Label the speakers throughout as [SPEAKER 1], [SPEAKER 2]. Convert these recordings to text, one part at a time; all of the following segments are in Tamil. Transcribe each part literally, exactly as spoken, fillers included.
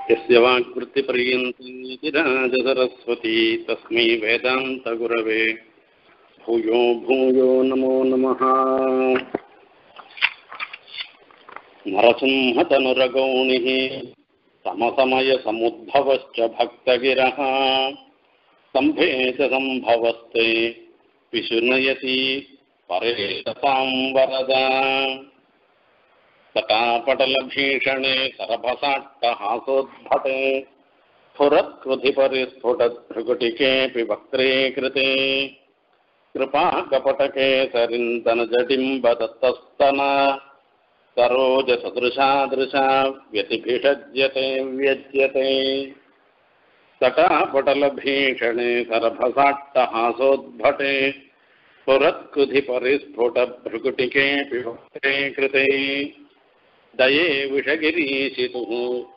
[SPEAKER 1] यस्य वाक्वृत्तिपर्यन्ती राजसरस्वती तस्मै वेदान्तगुरवे भूयो भूयो नमो नमः। नरसिंहतनुरगौणिः समसमयसमुद्भवश्च भक्तगिरः सम्भेत सम्भवस्ते विशुनयति परेशतां वरदा। तटापटलभीषणे सरभसाट्टहासोद्भटे स्फुरत्कृधिपरिस्फुटद्भृगुटिकेऽपि वक्त्रे कृते कृपाकपटकेसरिन्दनजडिम्बदत्तस्तना सरोजसदृशादृशा व्यतिभिषज्यते व्यज्यते। तटापटलभीषणे सरभसाट्टहासोद्भटे स्फुरत्कृधिपरिस्फुटद्भृगुटिकेऽपि वक्त्रे कृते दये विषगिरीशितुः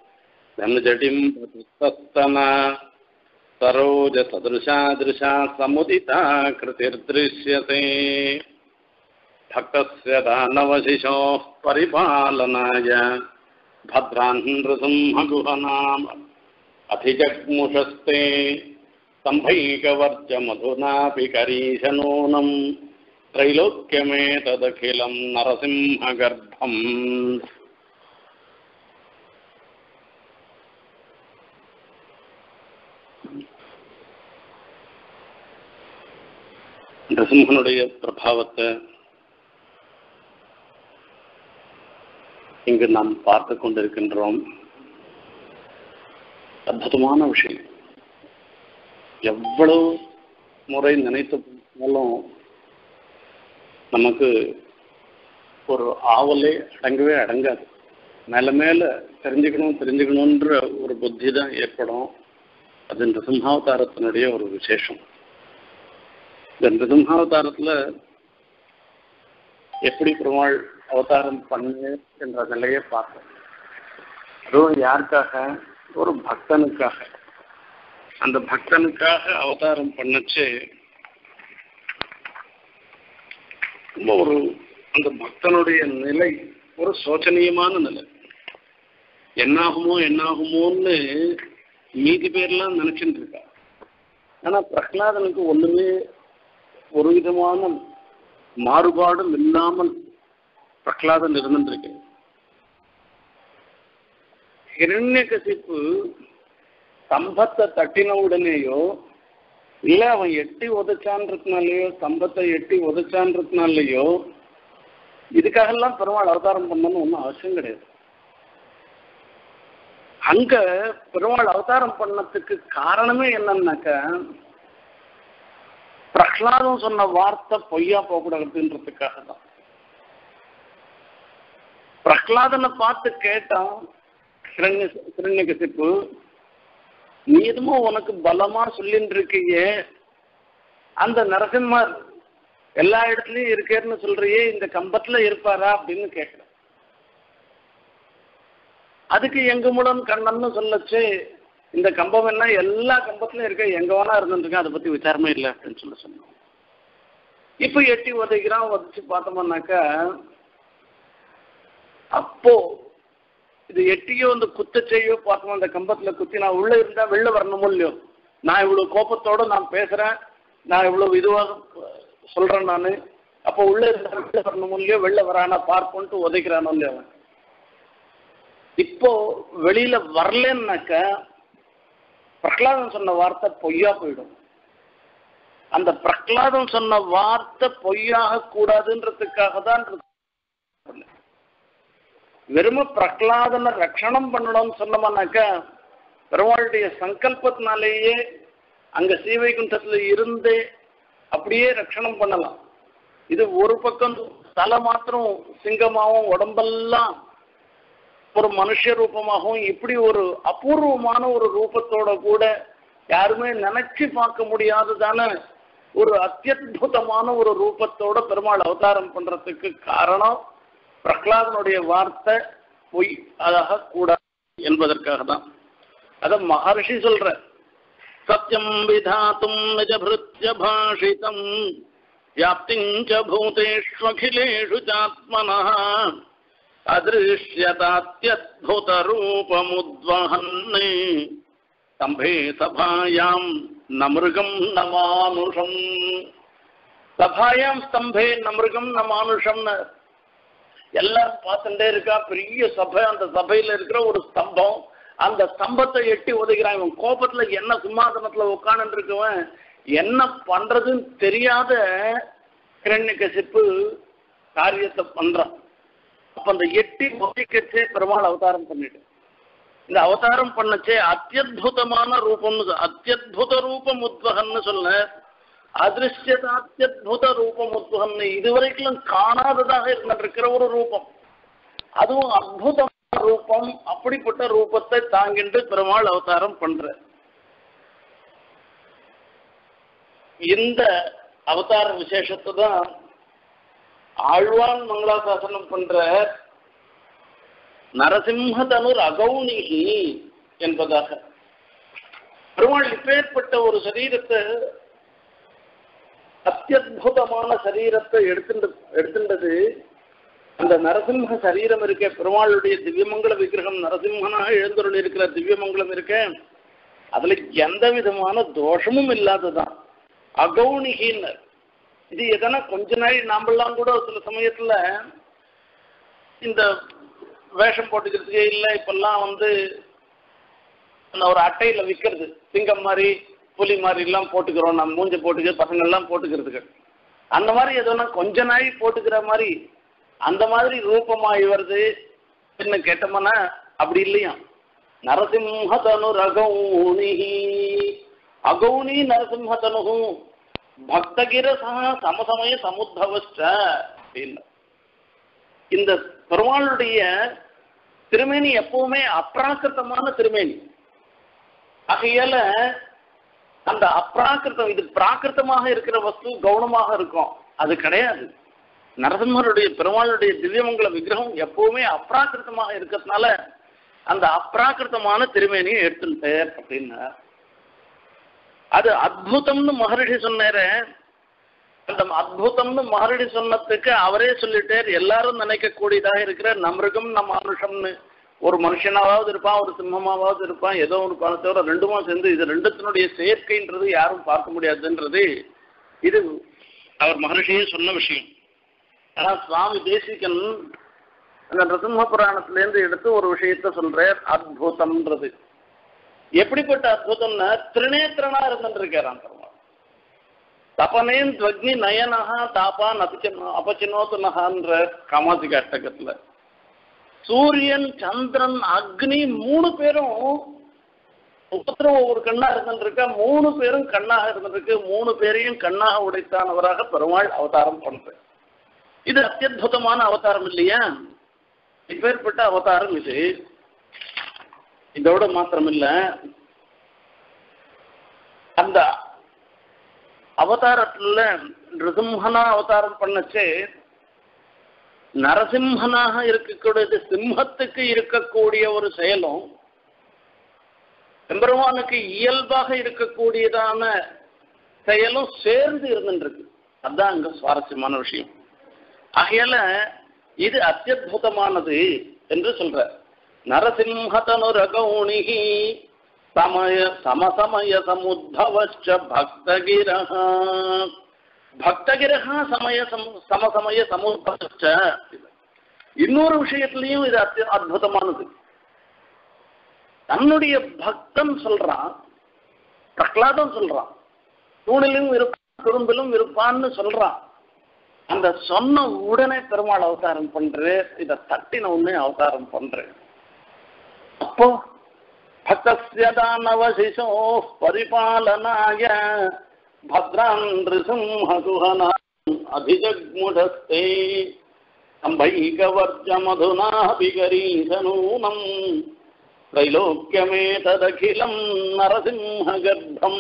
[SPEAKER 1] धनजडिम्बदत्तस्तना सरोजसदृशादृशा समुदिता कृतिर्दृश्यते। भक्तस्य दानवशिशोः परिपालनाय भद्रान् नृसिंहगुहनाम अधिजग्मुषस्ते सम्भैकवर्जमधुनापि करीशनूनं त्रैलोक्यमेतदखिलं नरसिंहगर्भम्। நரசிம்மனுடைய பிரபாவத்தை இங்கு நாம் பார்த்து கொண்டிருக்கின்றோம். அற்புதமான விஷயம். எவ்வளவு முறை நினைத்தாலும் நமக்கு ஒரு ஆவலே அடங்கவே அடங்காது. மேல மேல தெரிஞ்சுக்கணும் தெரிஞ்சுக்கணுன்ற ஒரு புத்தி தான் ஏற்படும். அது நிருசிம்ஹாவதாரத்தினுடைய ஒரு விசேஷம். இந்த நிருசிம்ஹாவதாரத்துல எப்படி பெருமாள் அவதாரம் பண்ணு என்ற நிலையை பார்த்தோம். அதுவும் யாருக்காக? ஒரு பக்தனுக்காக. அந்த பக்தனுக்காக அவதாரம் பண்ணச்சு ரொம்ப ஒரு அந்த பக்தனுடைய நிலை ஒரு சோச்சனீயமான நிலை. என்னாகுமோ என்னாகுமோன்னு மீதி பேர்லாம் நினைச்சுட்டு இருக்கா. ஆனா பிரகலாதனுக்கு ஒண்ணுமே ஒரு விதமான மாறுபாடும் இல்லாமல் பிரகலாதன் இருந்துருக்கு. ஹிரண்யகசிப்பு ஸ்தம்பத்தை தட்டின உடனேயோ இல்ல அவன் எட்டி உதச்சான்றதுனாலயோ ஸ்தம்பத்தை எட்டி உதச்சான்றதுனாலயோ இதுக்காகலாம் பெருமாள் அவதாரம் பண்ணணும்னு ஒன்றும் அவசியம் கிடையாது. அங்க பெருமாள் அவதாரம் பண்ணதுக்கு காரணமே என்னன்னாக்க பிரகலாதம் சொன்ன வார்த்தை பொய்யா போகக்கூடாதுன்றதுக்காக தான். பிரகலாதனை பார்த்து கேட்டான் ஹிரண்ய ஹிரண்யகசிப்பு, நீ எதுமோ உனக்கு பலமா சொல்லிட்டு இருக்கியே, அந்த நரசிம்மர் எல்லா இடத்துலயும் இருக்கேன்னு சொல்றியே, இந்த கம்பத்துல இருப்பாரா அப்படின்னு கேட்கிற. அதுக்கு எங்க மூலம் கண்ணன்னு சொல்லச்சு, இந்த கம்பம் என்ன எல்லா கம்பத்திலும் இருக்க, எங்க வேணா இருந்துருக்கேன், அதை பத்தி விசாரமே இல்லை அப்படின்னு சொல்ல சொன்னோம். இப்ப எட்டி உதைக்கிறான். உதச்சு பார்த்தோம்னாக்கா அப்போ இது எட்டியோ வந்து குத்த செய்யோ பார்த்தோம். அந்த கம்பத்துல குத்தி நான் உள்ள இருந்தா வெளில வரணுமோ இல்லையோ, நான் இவ்வளவு கோபத்தோட நான் பேசுறேன், நான் இவ்வளவு இதுவாக சொல்றேன் நானு, அப்போ உள்ள இருந்தா வெளில வரணுமோ இல்லையோ, வெளில வரானா பார்ப்போன்ட்டு உதைக்கிறானோ இல்லையோ. இப்போ வெளியில வரலன்னாக்க பிரகலாதன் சொன்ன வார்த்தை பொய்யா போயிடும். அந்த பிரகலாதன் சொன்ன வார்த்தை பொய்யாக கூடாதுன்றதுக்காக தான் வெறும பிரகலாதனை ரட்சணம் பண்ணணும்னு சொன்னோம்னாக்க பெருமாளுடைய சங்கல்பத்தினாலேயே அங்க ஸ்ரீவைகுண்டத்துல இருந்து அப்படியே ரட்சணம் பண்ணலாம். இது ஒரு பக்கம் தலை மாத்திரம் சிங்கமாகவும் உடம்பெல்லாம் ஒரு மனுஷ ரூபமாகவும் இப்படி ஒரு அபூர்வமான ஒரு ரூபத்தோட கூட யாருமே நினைச்சு பார்க்க முடியாததான ஒரு அத்தியுதமான ஒரு ரூபத்தோட பெருமாள் அவதாரம் பண்றதுக்கு காரணம் பிரகலாதனுடைய வார்த்தை பொய் அதாக கூடாது என்பதற்காக தான். அத மகர்ஷி சொல்ற, சத்யம் விதாத்தும் நிஜபிருத்ய பாஷிதம் வியாப்திஞ்ச பூதேஷ்வகிலேஷு சாத்மனः अदृश्यतात्यद्भुतरूपमुद्वहन् स्तंभे सभायां न मृगं न मानुषं सभायां स्तंभे न मृगं न मानुषம் எல்லாரும் பார்த்துட்டே இருக்கா. பெரிய சபை, அந்த சபையில இருக்கிற ஒரு ஸ்தம்பம், அந்த ஸ்தம்பத்தை எட்டி உதைக்கிறான். இவன் கோபத்துல என்ன சிம்மாசனத்துல உட்கார்ந்து இருக்கவன் என்ன பண்றதுன்னு தெரியாத கிரண்யகசிப்பு காரியத்தை பண்றான். அப்ப அந்த எட்டி உதைக்கச்சே பெருமாள் அவதாரம் பண்ணிட்டு இந்த அவதாரம் பண்ணச்சே அத்தியுதமான ரூபம், அத்தியுத ரூபம் உத்வகன்னு சொல்ல, அதிருஷ்யத அத்தியுத ரூபம் உத்வகன்னு இதுவரைக்கும் காணாததாக இருந்திருக்கிற ஒரு ரூபம், அதுவும் அற்புதமான ரூபம். அப்படிப்பட்ட ரூபத்தை தாங்கிட்டு பெருமாள் அவதாரம் பண்ற. இந்த அவதார விசேஷத்தை தான் ஆழ்வான் மங்களாசாசனம் பண்ற நரசிம்மதனுர் அகௌணிகி என்பதாக. பெருமாள் இப்பேற்பட்ட ஒரு சரீரத்தை, அத்தியுதமான சரீரத்தை எடுத்துட்டு எடுத்துட்டது அந்த நரசிம்ம சரீரம் இருக்க, பெருமாளுடைய திவ்யமங்கல விக்கிரகம் நரசிம்மனாக எழுந்தருள் இருக்கிற திவ்யமங்கலம் இருக்க, அதுல எந்த விதமான தோஷமும் இல்லாததான் அகௌணிகின்னு. இது எதனா கொஞ்ச நாள் நாமெல்லாம் கூட சில சமயத்துல இந்த வேஷம் போட்டுக்கிறதுக்கே இல்லை, இப்பெல்லாம் வந்து ஒரு அட்டையில விற்கிறது சிங்கம் மாதிரி புலி மாதிரி எல்லாம் போட்டுக்கிறோம், நம்ம மூஞ்ச போட்டுக்க பசங்கள்லாம் போட்டுக்கிறதுக்கு. அந்த மாதிரி எதனா கொஞ்ச நாள் போட்டுக்கிற மாதிரி அந்த மாதிரி ரூபமாகி வருது என்ன கேட்டோம்னா அப்படி இல்லையா. நரசிம்மதனு அகௌணி அகௌணி நரசிம்மதனு பக்தகிரசா சமசமய சமுத்தவச்ச அப்படின்னு. இந்த பெருமாளுடைய திருமேனி எப்பவுமே அப்ராக்கிருத்தமான திருமேனி. ஆகையால அந்த அப்ராக்கிருத்தம், இது பிராகிருத்தமாக இருக்கிற வஸ்து கவுனமாக இருக்கும், அது கிடையாது. நரசிம்மருடைய பெருமாளுடைய திவ்யமங்கல விக்கிரகம் எப்பவுமே அப்ராக்கிருத்தமாக இருக்கிறதுனால அந்த அப்ராக்கிருத்தமான திருமேனியை எடுத்துட்டார் அப்படின்னா அது அத்புதம்னு மகரிஷி சொன்னார. அந்த அத்புதம்னு மகரிஷி சொன்னதுக்கு அவரே சொல்லிட்டார், எல்லாரும் நினைக்கக்கூடியதாக இருக்கிற நமிருகம் நம் மானுஷம்னு. ஒரு மனுஷனாவது இருப்பான், ஒரு சிம்மமாவது இருப்பான், ஏதோ ஒரு பணத்தோட ரெண்டுமா சேர்ந்து இது ரெண்டுத்தினுடைய சேர்க்கைன்றது யாரும் பார்க்க முடியாதுன்றது இது அவர் மகரிஷியே சொன்ன விஷயம். ஆனா சுவாமி தேசிகன் அந்த நரசிம்ம புராணத்திலேருந்து எடுத்து ஒரு விஷயத்த சொல்றார், அத்புதம்ன்றது. எப்படிப்பட்ட அத்புதம்னா திருநேத்திரனா இருந்துருக்காரான் பெருமாள். தபனேன் துவக்னி நயனஹா தாபான் அபிச்சனோ அபச்சினோத்துனஹான்ற காமாசிக அஷ்டகத்துல சூரியன் சந்திரன் அக்னி மூணு பேரும் ஒவ்வொருத்தரும் ஒவ்வொரு கண்ணா இருந்துருக்க, மூணு பேரும் கண்ணாக இருந்துருக்கு, மூணு பேரையும் கண்ணாக உடைத்தானவராக பெருமாள் அவதாரம் பண்ற. இது அத்தியுதமான அவதாரம் இல்லையா? இப்பேற்பட்ட அவதாரம் இது. இதோட மாத்திரம் இல்ல, அந்த அவதாரத்துல நிருசிம்மனா அவதாரம் பண்ணச்சே நரசிம்மனாக இருக்கக்கூடியது சிம்மத்துக்கு இருக்கக்கூடிய ஒரு செயலும் எம்பெருமானுக்கு இயல்பாக இருக்கக்கூடியதான செயலும் சேர்ந்து இருந்துருக்கு. அதுதான் அங்க சுவாரஸ்யமான விஷயம். ஆகையால இது அத்தியுதமானது என்று சொல்ற. நரசிம்மதனுரகௌணிஹி சமய சமசமய சமுத்தவச்ச பக்தகிரஹ பக்தகிரஹ சமய சமசமய சமுத்தவச்ச. இன்னொரு விஷயத்திலையும் இது அத்தி அற்புதமானது. தன்னுடைய பக்தன் சொல்றான், பிரகலாதம் சொல்றான், தூணிலும் இருப்பான் துரும்பிலும் இருப்பான்னு சொல்றான். அந்த சொன்ன உடனே பெருமாள் அவதாரம் பண்ற, இதை தட்டின உடனே அவதாரம் பண்ற. அப்போ பக்தஸ்யதானவசிஷோ பரிபாலனாய பத்ரான் ரிசிம்ஹகுஹனா அபிஜக்முடஸ்தே சம்பைகவர்ஜ மதுனாபிகரீசனூனம் த்ரைலோக்கியமேததகிலம் நரசிம்ஹகர்ப்பம்.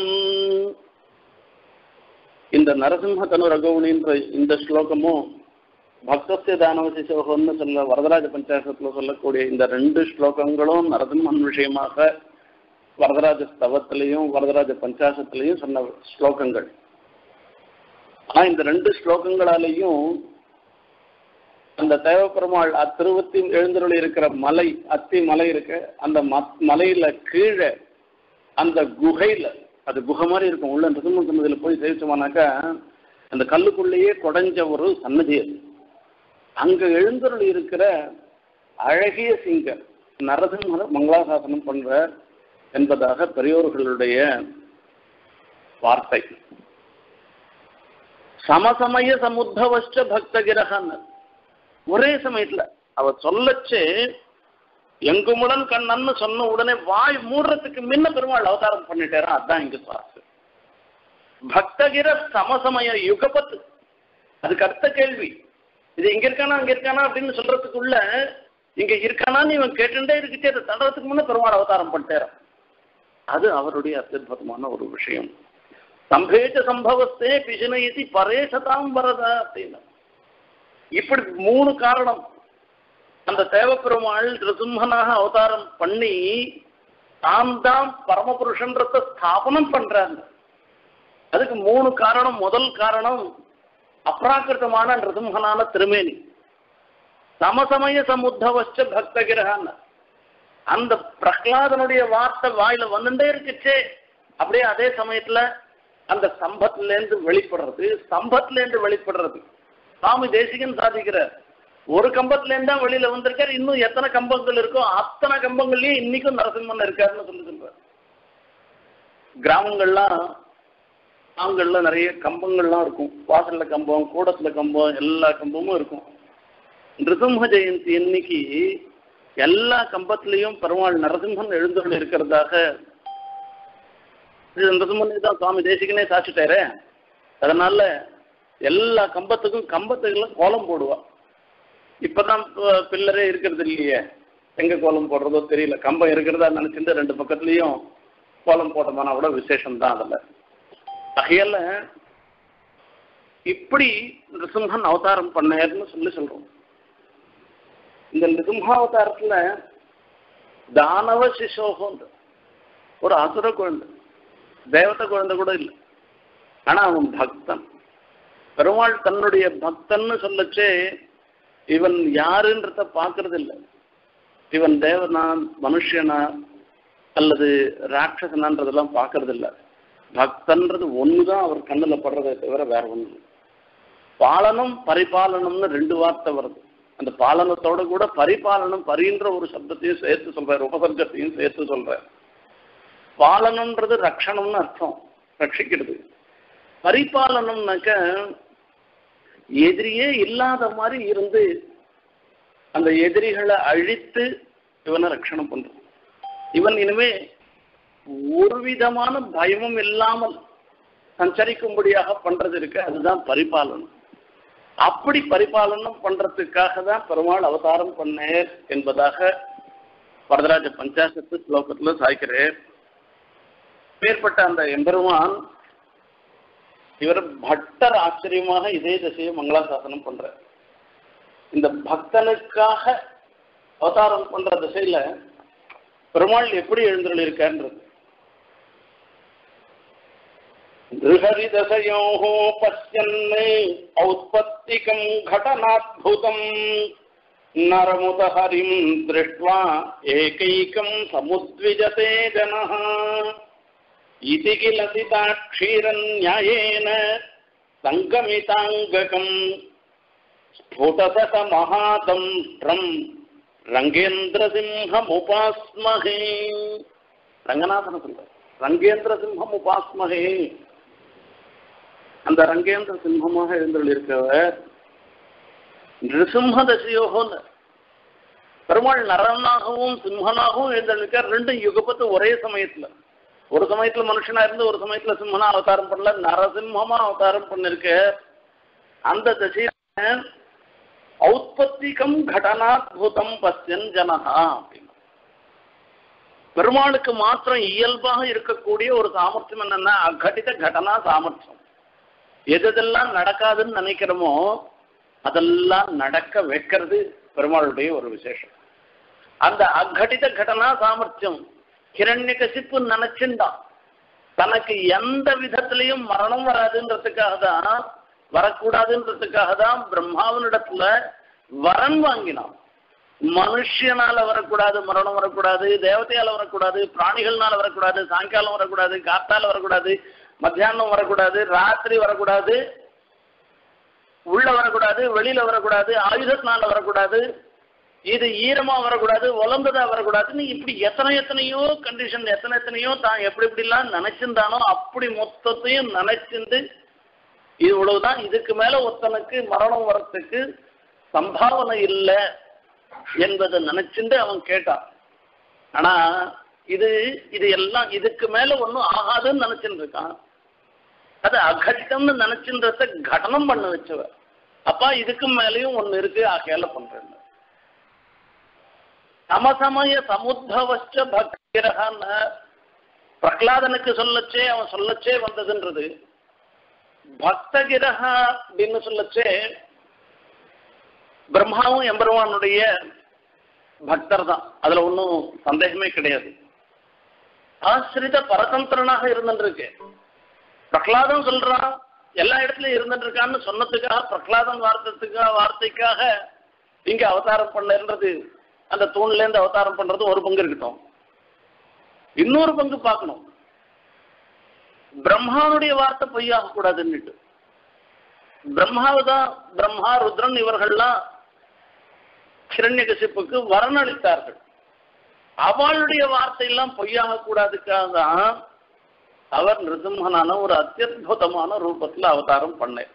[SPEAKER 1] இந்த நரசிம்ம தனுரகௌணின்ற இந்த ஸ்லோகமும் பக்தஸ்ய தானவசிசோகம்னு சொல்ல வரதராஜ பஞ்சாசத்துல சொல்லக்கூடிய இந்த ரெண்டு ஸ்லோகங்களும் நரசிம்மன் விஷயமாக வரதராஜ ஸ்தவத்திலையும் வரதராஜ பஞ்சாசத்திலையும் சொன்ன ஸ்லோகங்கள். ஆனா இந்த ரெண்டு ஸ்லோகங்களாலேயும் அந்த தேவப்பெருமாள் அத்திருவத்தி எழுந்தருளி இருக்கிற மலை அத்தி மலை இருக்கு, அந்த மலையில கீழே அந்த குகையில, அது குகை மாதிரி இருக்கும் உள்ள நிருசிம்ம சன்னதியில போய் சேவிச்சோம்னாக்கா அந்த கல்லுக்குள்ளேயே குடைஞ்ச ஒரு சன்னதி அது. அங்க எழுந்தருளி இருக்கிற அழகிய சிங்கர் நரசிம்மர் மங்களாசாசனம் பண்ற என்பதாக பெரியோர்களுடைய வார்த்தை. சமசமய சமுத்தவச்ச பக்தகிரகன், ஒரே சமயத்துல அவ சொல்லச்சு எங்குமுடன் கண்ணன்னு சொன்ன உடனே வாய் மூடுறதுக்கு முன்ன பெருமாள் அவதாரம் பண்ணிட்டாரா, அதான் இங்க சுவாசம். பக்தகிர சமசமய யுகபத்து, அதுக்கு அர்த்த கேள்வி. இது இங்க இருக்கானா அங்க இருக்கானா அப்படின்னு சொல்றதுக்குள்ள இங்க இருக்கானான்னு இவன் கேட்டுட்டே இருக்குச்சே, அதை தடுறதுக்கு முன்ன பெருமாள் அவதாரம் பண்ணிட்டாரா, அது அவருடைய அத்புதமான ஒரு விஷயம். சம்பேச்ச சம்பவத்தே பிசினயதி பரேசதாம் வரதா அப்படின்னா, இப்படி மூணு காரணம். அந்த தேவப்பெருமாள் நிருசிம்மனாக அவதாரம் பண்ணி தாம் தான் பரமபுருஷன்றத ஸ்தாபனம் பண்றாங்க. அதுக்கு மூணு காரணம். முதல் காரணம் அப்ராக்கிருத்தமான நிருசிம்மனான திருமேனி. சமசமய சமுத்தவச்ச பக்தகிரகான், அந்த பிரகலாதனுடைய வார்த்தை வாயில வந்துட்டே இருக்குச்சே, அப்படியே அதே சமயத்துல அந்த ஸ்தம்பத்துல இருந்து வெளிப்படுறது, ஸ்தம்பத்துல இருந்து வெளிப்படுறது. சுவாமி தேசிகன் சாதிக்கிறார், ஒரு கம்பத்துல இருந்தா வெளியில வந்திருக்காரு, இன்னும் எத்தனை கம்பங்கள் இருக்கோ அத்தனை கம்பங்கள்லயும் இன்னைக்கும் நரசிம்மன் இருக்காருன்னு சொல்லி சொல்றாரு. கிராமங்கள்லாம் கிராமங்கள்ல நிறைய கம்பங்கள்லாம் இருக்கும், வாசல்ல கம்பம், கூடத்துல கம்பம், எல்லா கம்பமும் இருக்கும். நிருசிம்ம ஜெயந்தி இன்னைக்கு எல்லா கம்பத்திலையும் பெருமாள் நரசிம்மன் எழுந்தருள் இருக்கிறதாக நிருசிம்மன் தான் சுவாமி தேசிகனே சாட்சிட்டாரு. அதனால எல்லா கம்பத்துக்கும் கம்பத்துக்கெல்லாம் கோலம் போடுவா. இப்பதான் பில்லரே இருக்கிறது இல்லையே, எங்க கோலம் போடுறதோ தெரியல. கம்பம் இருக்கிறதா நினைச்சிட்டு ரெண்டு பக்கத்துலயும் கோலம் போட்டோம்னா கூட விசேஷம் தான். அதுல அகையால இப்படி நிருசிம்மன் அவதாரம் பண்ணாருன்னு சொல்லி சொல்றோம். இந்த நிருசிம்மாவதாரத்துல தானவ சிசோகம், ஒரு அசுர குழந்தை, தேவத குழந்தை கூட இல்லை. ஆனா அவன் பக்தன். பெருமாள் தன்னுடைய பக்தன்னு சொல்லச்சே இவன் யாருன்றத பாக்குறது இல்லை. இவன் தேவனா மனுஷனா அல்லது ராட்சசனான்றதெல்லாம் பாக்குறது இல்லை. பக்தன்றது ஒண்ணுதான் அவர் கண்ணுல படுறதை தவிர வேற ஒண்ணு. பாலனம் பரிபாலனம்னு ரெண்டு வார்த்தை வருது. அந்த பாலனத்தோட கூட பரிபாலனம், பரின்ற ஒரு சப்தத்தையும் சேர்த்து சொல்றாரு, உபசர்க்கத்தையும் சேர்த்து சொல்றாரு. பாலனம்ன்றது ரக்ஷணம்னு அர்த்தம், ரட்சிக்கிறது. பரிபாலனம்னாக்க எதிரியே இல்லாத மாதிரி இருந்து அந்த எதிரிகளை அழித்து இவனை ரட்சணம் பண்றான். இவன் இனிமே ஒரு விதமான பயமும் இல்லாமல் சஞ்சரிக்கும்படியாக பண்றது இருக்கு, அதுதான் பரிபாலனம். அப்படி பரிபாலனம் பண்றதுக்காக தான் பெருமாள் அவதாரம் பண்ணேர் என்பதாக வரதராஜ பஞ்சாசத்து ஸ்லோகத்துல சாய்க்கிறேன். மேற்பட்ட அந்த எம்பெருமான் இவர் பட்டர் ஆச்சரியமாக இதே திசையை மங்களாசாசனம் பண்ற. இந்த பக்தனுக்காக அவதாரம் பண்ற திசையில பெருமாள் எப்படி எழுந்தருள் இருக்கான்றது. ரிஹரிதசயோः பஷ்யன்னே ஔத்பத்திகம் கடனாத்புதம் நரமுத ஹரிம் திருஷ்ட்வா ஏகைகம் சமுத்விஜதே ஜனः இதி கில சிதாக்ஷீரன்யாயேன சங்கமிதாங்ககம் ஸ்புடசத மகாதம்ஷ்ட்ரம் ரங்கேந்திர சிம்ஹம் உபாஸ்மஹே. ரங்கநாதன் சொல்ற ரங்கேந்திர சிம்ஹம் உபாஸ்மஹே. அந்த ரங்கேந்திர சிம்மமாக எழுந்தருள் இருக்கவர் நிருசிம்ம தசையோகன்னு பெருமாள் நரனாகவும் சிம்மனாகவும் எழுந்தருளிருக்கார். ரெண்டும் யுகப்பத்து ஒரே சமயத்துல, ஒரு சமயத்துல மனுஷனா இருந்து ஒரு சமயத்துல சிம்மனா அவதாரம் பண்ணல, நரசிம்மமா அவதாரம் பண்ணிருக்க. அந்த தசையில ஔத்பத்திகம் கடனாத்புதம் பஸ்யன் ஜனஹா அப்படின்னு பெருமாளுக்கு மாத்திரம் இயல்பாக இருக்கக்கூடிய ஒரு சாமர்த்தியம் என்னன்னா அகடித கடனா சாமர்த்தியம். எதெல்லாம் நடக்காதுன்னு நினைக்கிறோமோ அதெல்லாம் நடக்க வைக்கிறது பெருமாளுடைய ஒரு விசேஷம். அந்த அகடித கடனா சாமர்த்தியம் ஹிரண்யகசிப்பு நினைச்சுட்டான் தனக்கு எந்த விதத்திலையும் மரணம் வராதுன்றதுக்காக தான், வரக்கூடாதுன்றதுக்காக தான் பிரம்மாவனிடத்துல வரன் வாங்கினான். மனுஷனால வரக்கூடாது, மரணம் வரக்கூடாது, தேவதையால வரக்கூடாது, பிராணிகள்னால வரக்கூடாது, சாயங்காலம் வரக்கூடாது, காத்தால வரக்கூடாது, மத்தியானம் வரக்கூடாது, ராத்திரி வரக்கூடாது, உள்ள வரக்கூடாது, வெளியில வரக்கூடாது, ஆயுதத்தினால வரக்கூடாது, இது ஈரமா வரக்கூடாது, உலர்ந்ததா வரக்கூடாதுன்னு இப்படி எத்தனை எத்தனையோ கண்டிஷன், எத்தனை எத்தனையோ தான் எப்படி எப்படிலாம் நினைச்சிருந்தானோ அப்படி மொத்தத்தையும் நினைச்சிருந்து இவ்வளவுதான், இதுக்கு மேல ஒருத்தனுக்கு மரணம் வரத்துக்கு சம்பாவனை இல்லை என்பதை நினைச்சுட்டு அவன் கேட்டான். ஆனா இது இது எல்லாம் இதுக்கு மேல ஒன்னும் ஆகாதுன்னு நினைச்சுட்டு இருக்கான். அது அகட்டம்னு நினைச்சுன்றத கடனம் பண்ண வச்சவ. அப்பா இதுக்கு மேலேயும் ஒண்ணு இருக்கு, ஆகையால பண்றேன். சமசமய சமுத்பவச்ச பக்திரகான பிரகலாதனுக்கு சொல்லச்சே அவன் சொல்லச்சே வந்ததுன்றது. பக்தகிரகா அப்படின்னு சொல்லச்சே பிரம்மாவும் எம்பெருமானுடைய பக்தர் தான், அதுல ஒன்றும் சந்தேகமே கிடையாது. ஆசிரித பரதந்திரனாக இருந்துருக்கு. பிரகலாதம் சொல்றான் எல்லா இடத்துலயும் இருந்துட்டு இருக்கான்னு சொன்னதுக்காக பிரகலாதன் வார்த்தைக்காக வார்த்தைக்காக இங்க அவதாரம் பண்ணன்றது, அந்த தூண்ல இருந்து அவதாரம் பண்றது ஒரு பங்கு இருக்கட்டும். இன்னொரு பங்கு பார்க்கணும், பிரம்மாவுடைய வார்த்தை பொய்யாக கூடாதுன்னுட்டு. பிரம்மாவுதான் பிரம்மா ருத்ரன் இவர்கள்லாம் ஹிரண்யகசிப்புக்கு வரணளித்தார்கள். அவளுடைய வார்த்தையெல்லாம் பொய்யாக கூடாதுக்காக தான் அவர் நிருசிம்மனான ஒரு அத்தியுதமான ரூபத்துல அவதாரம் பண்ணார்.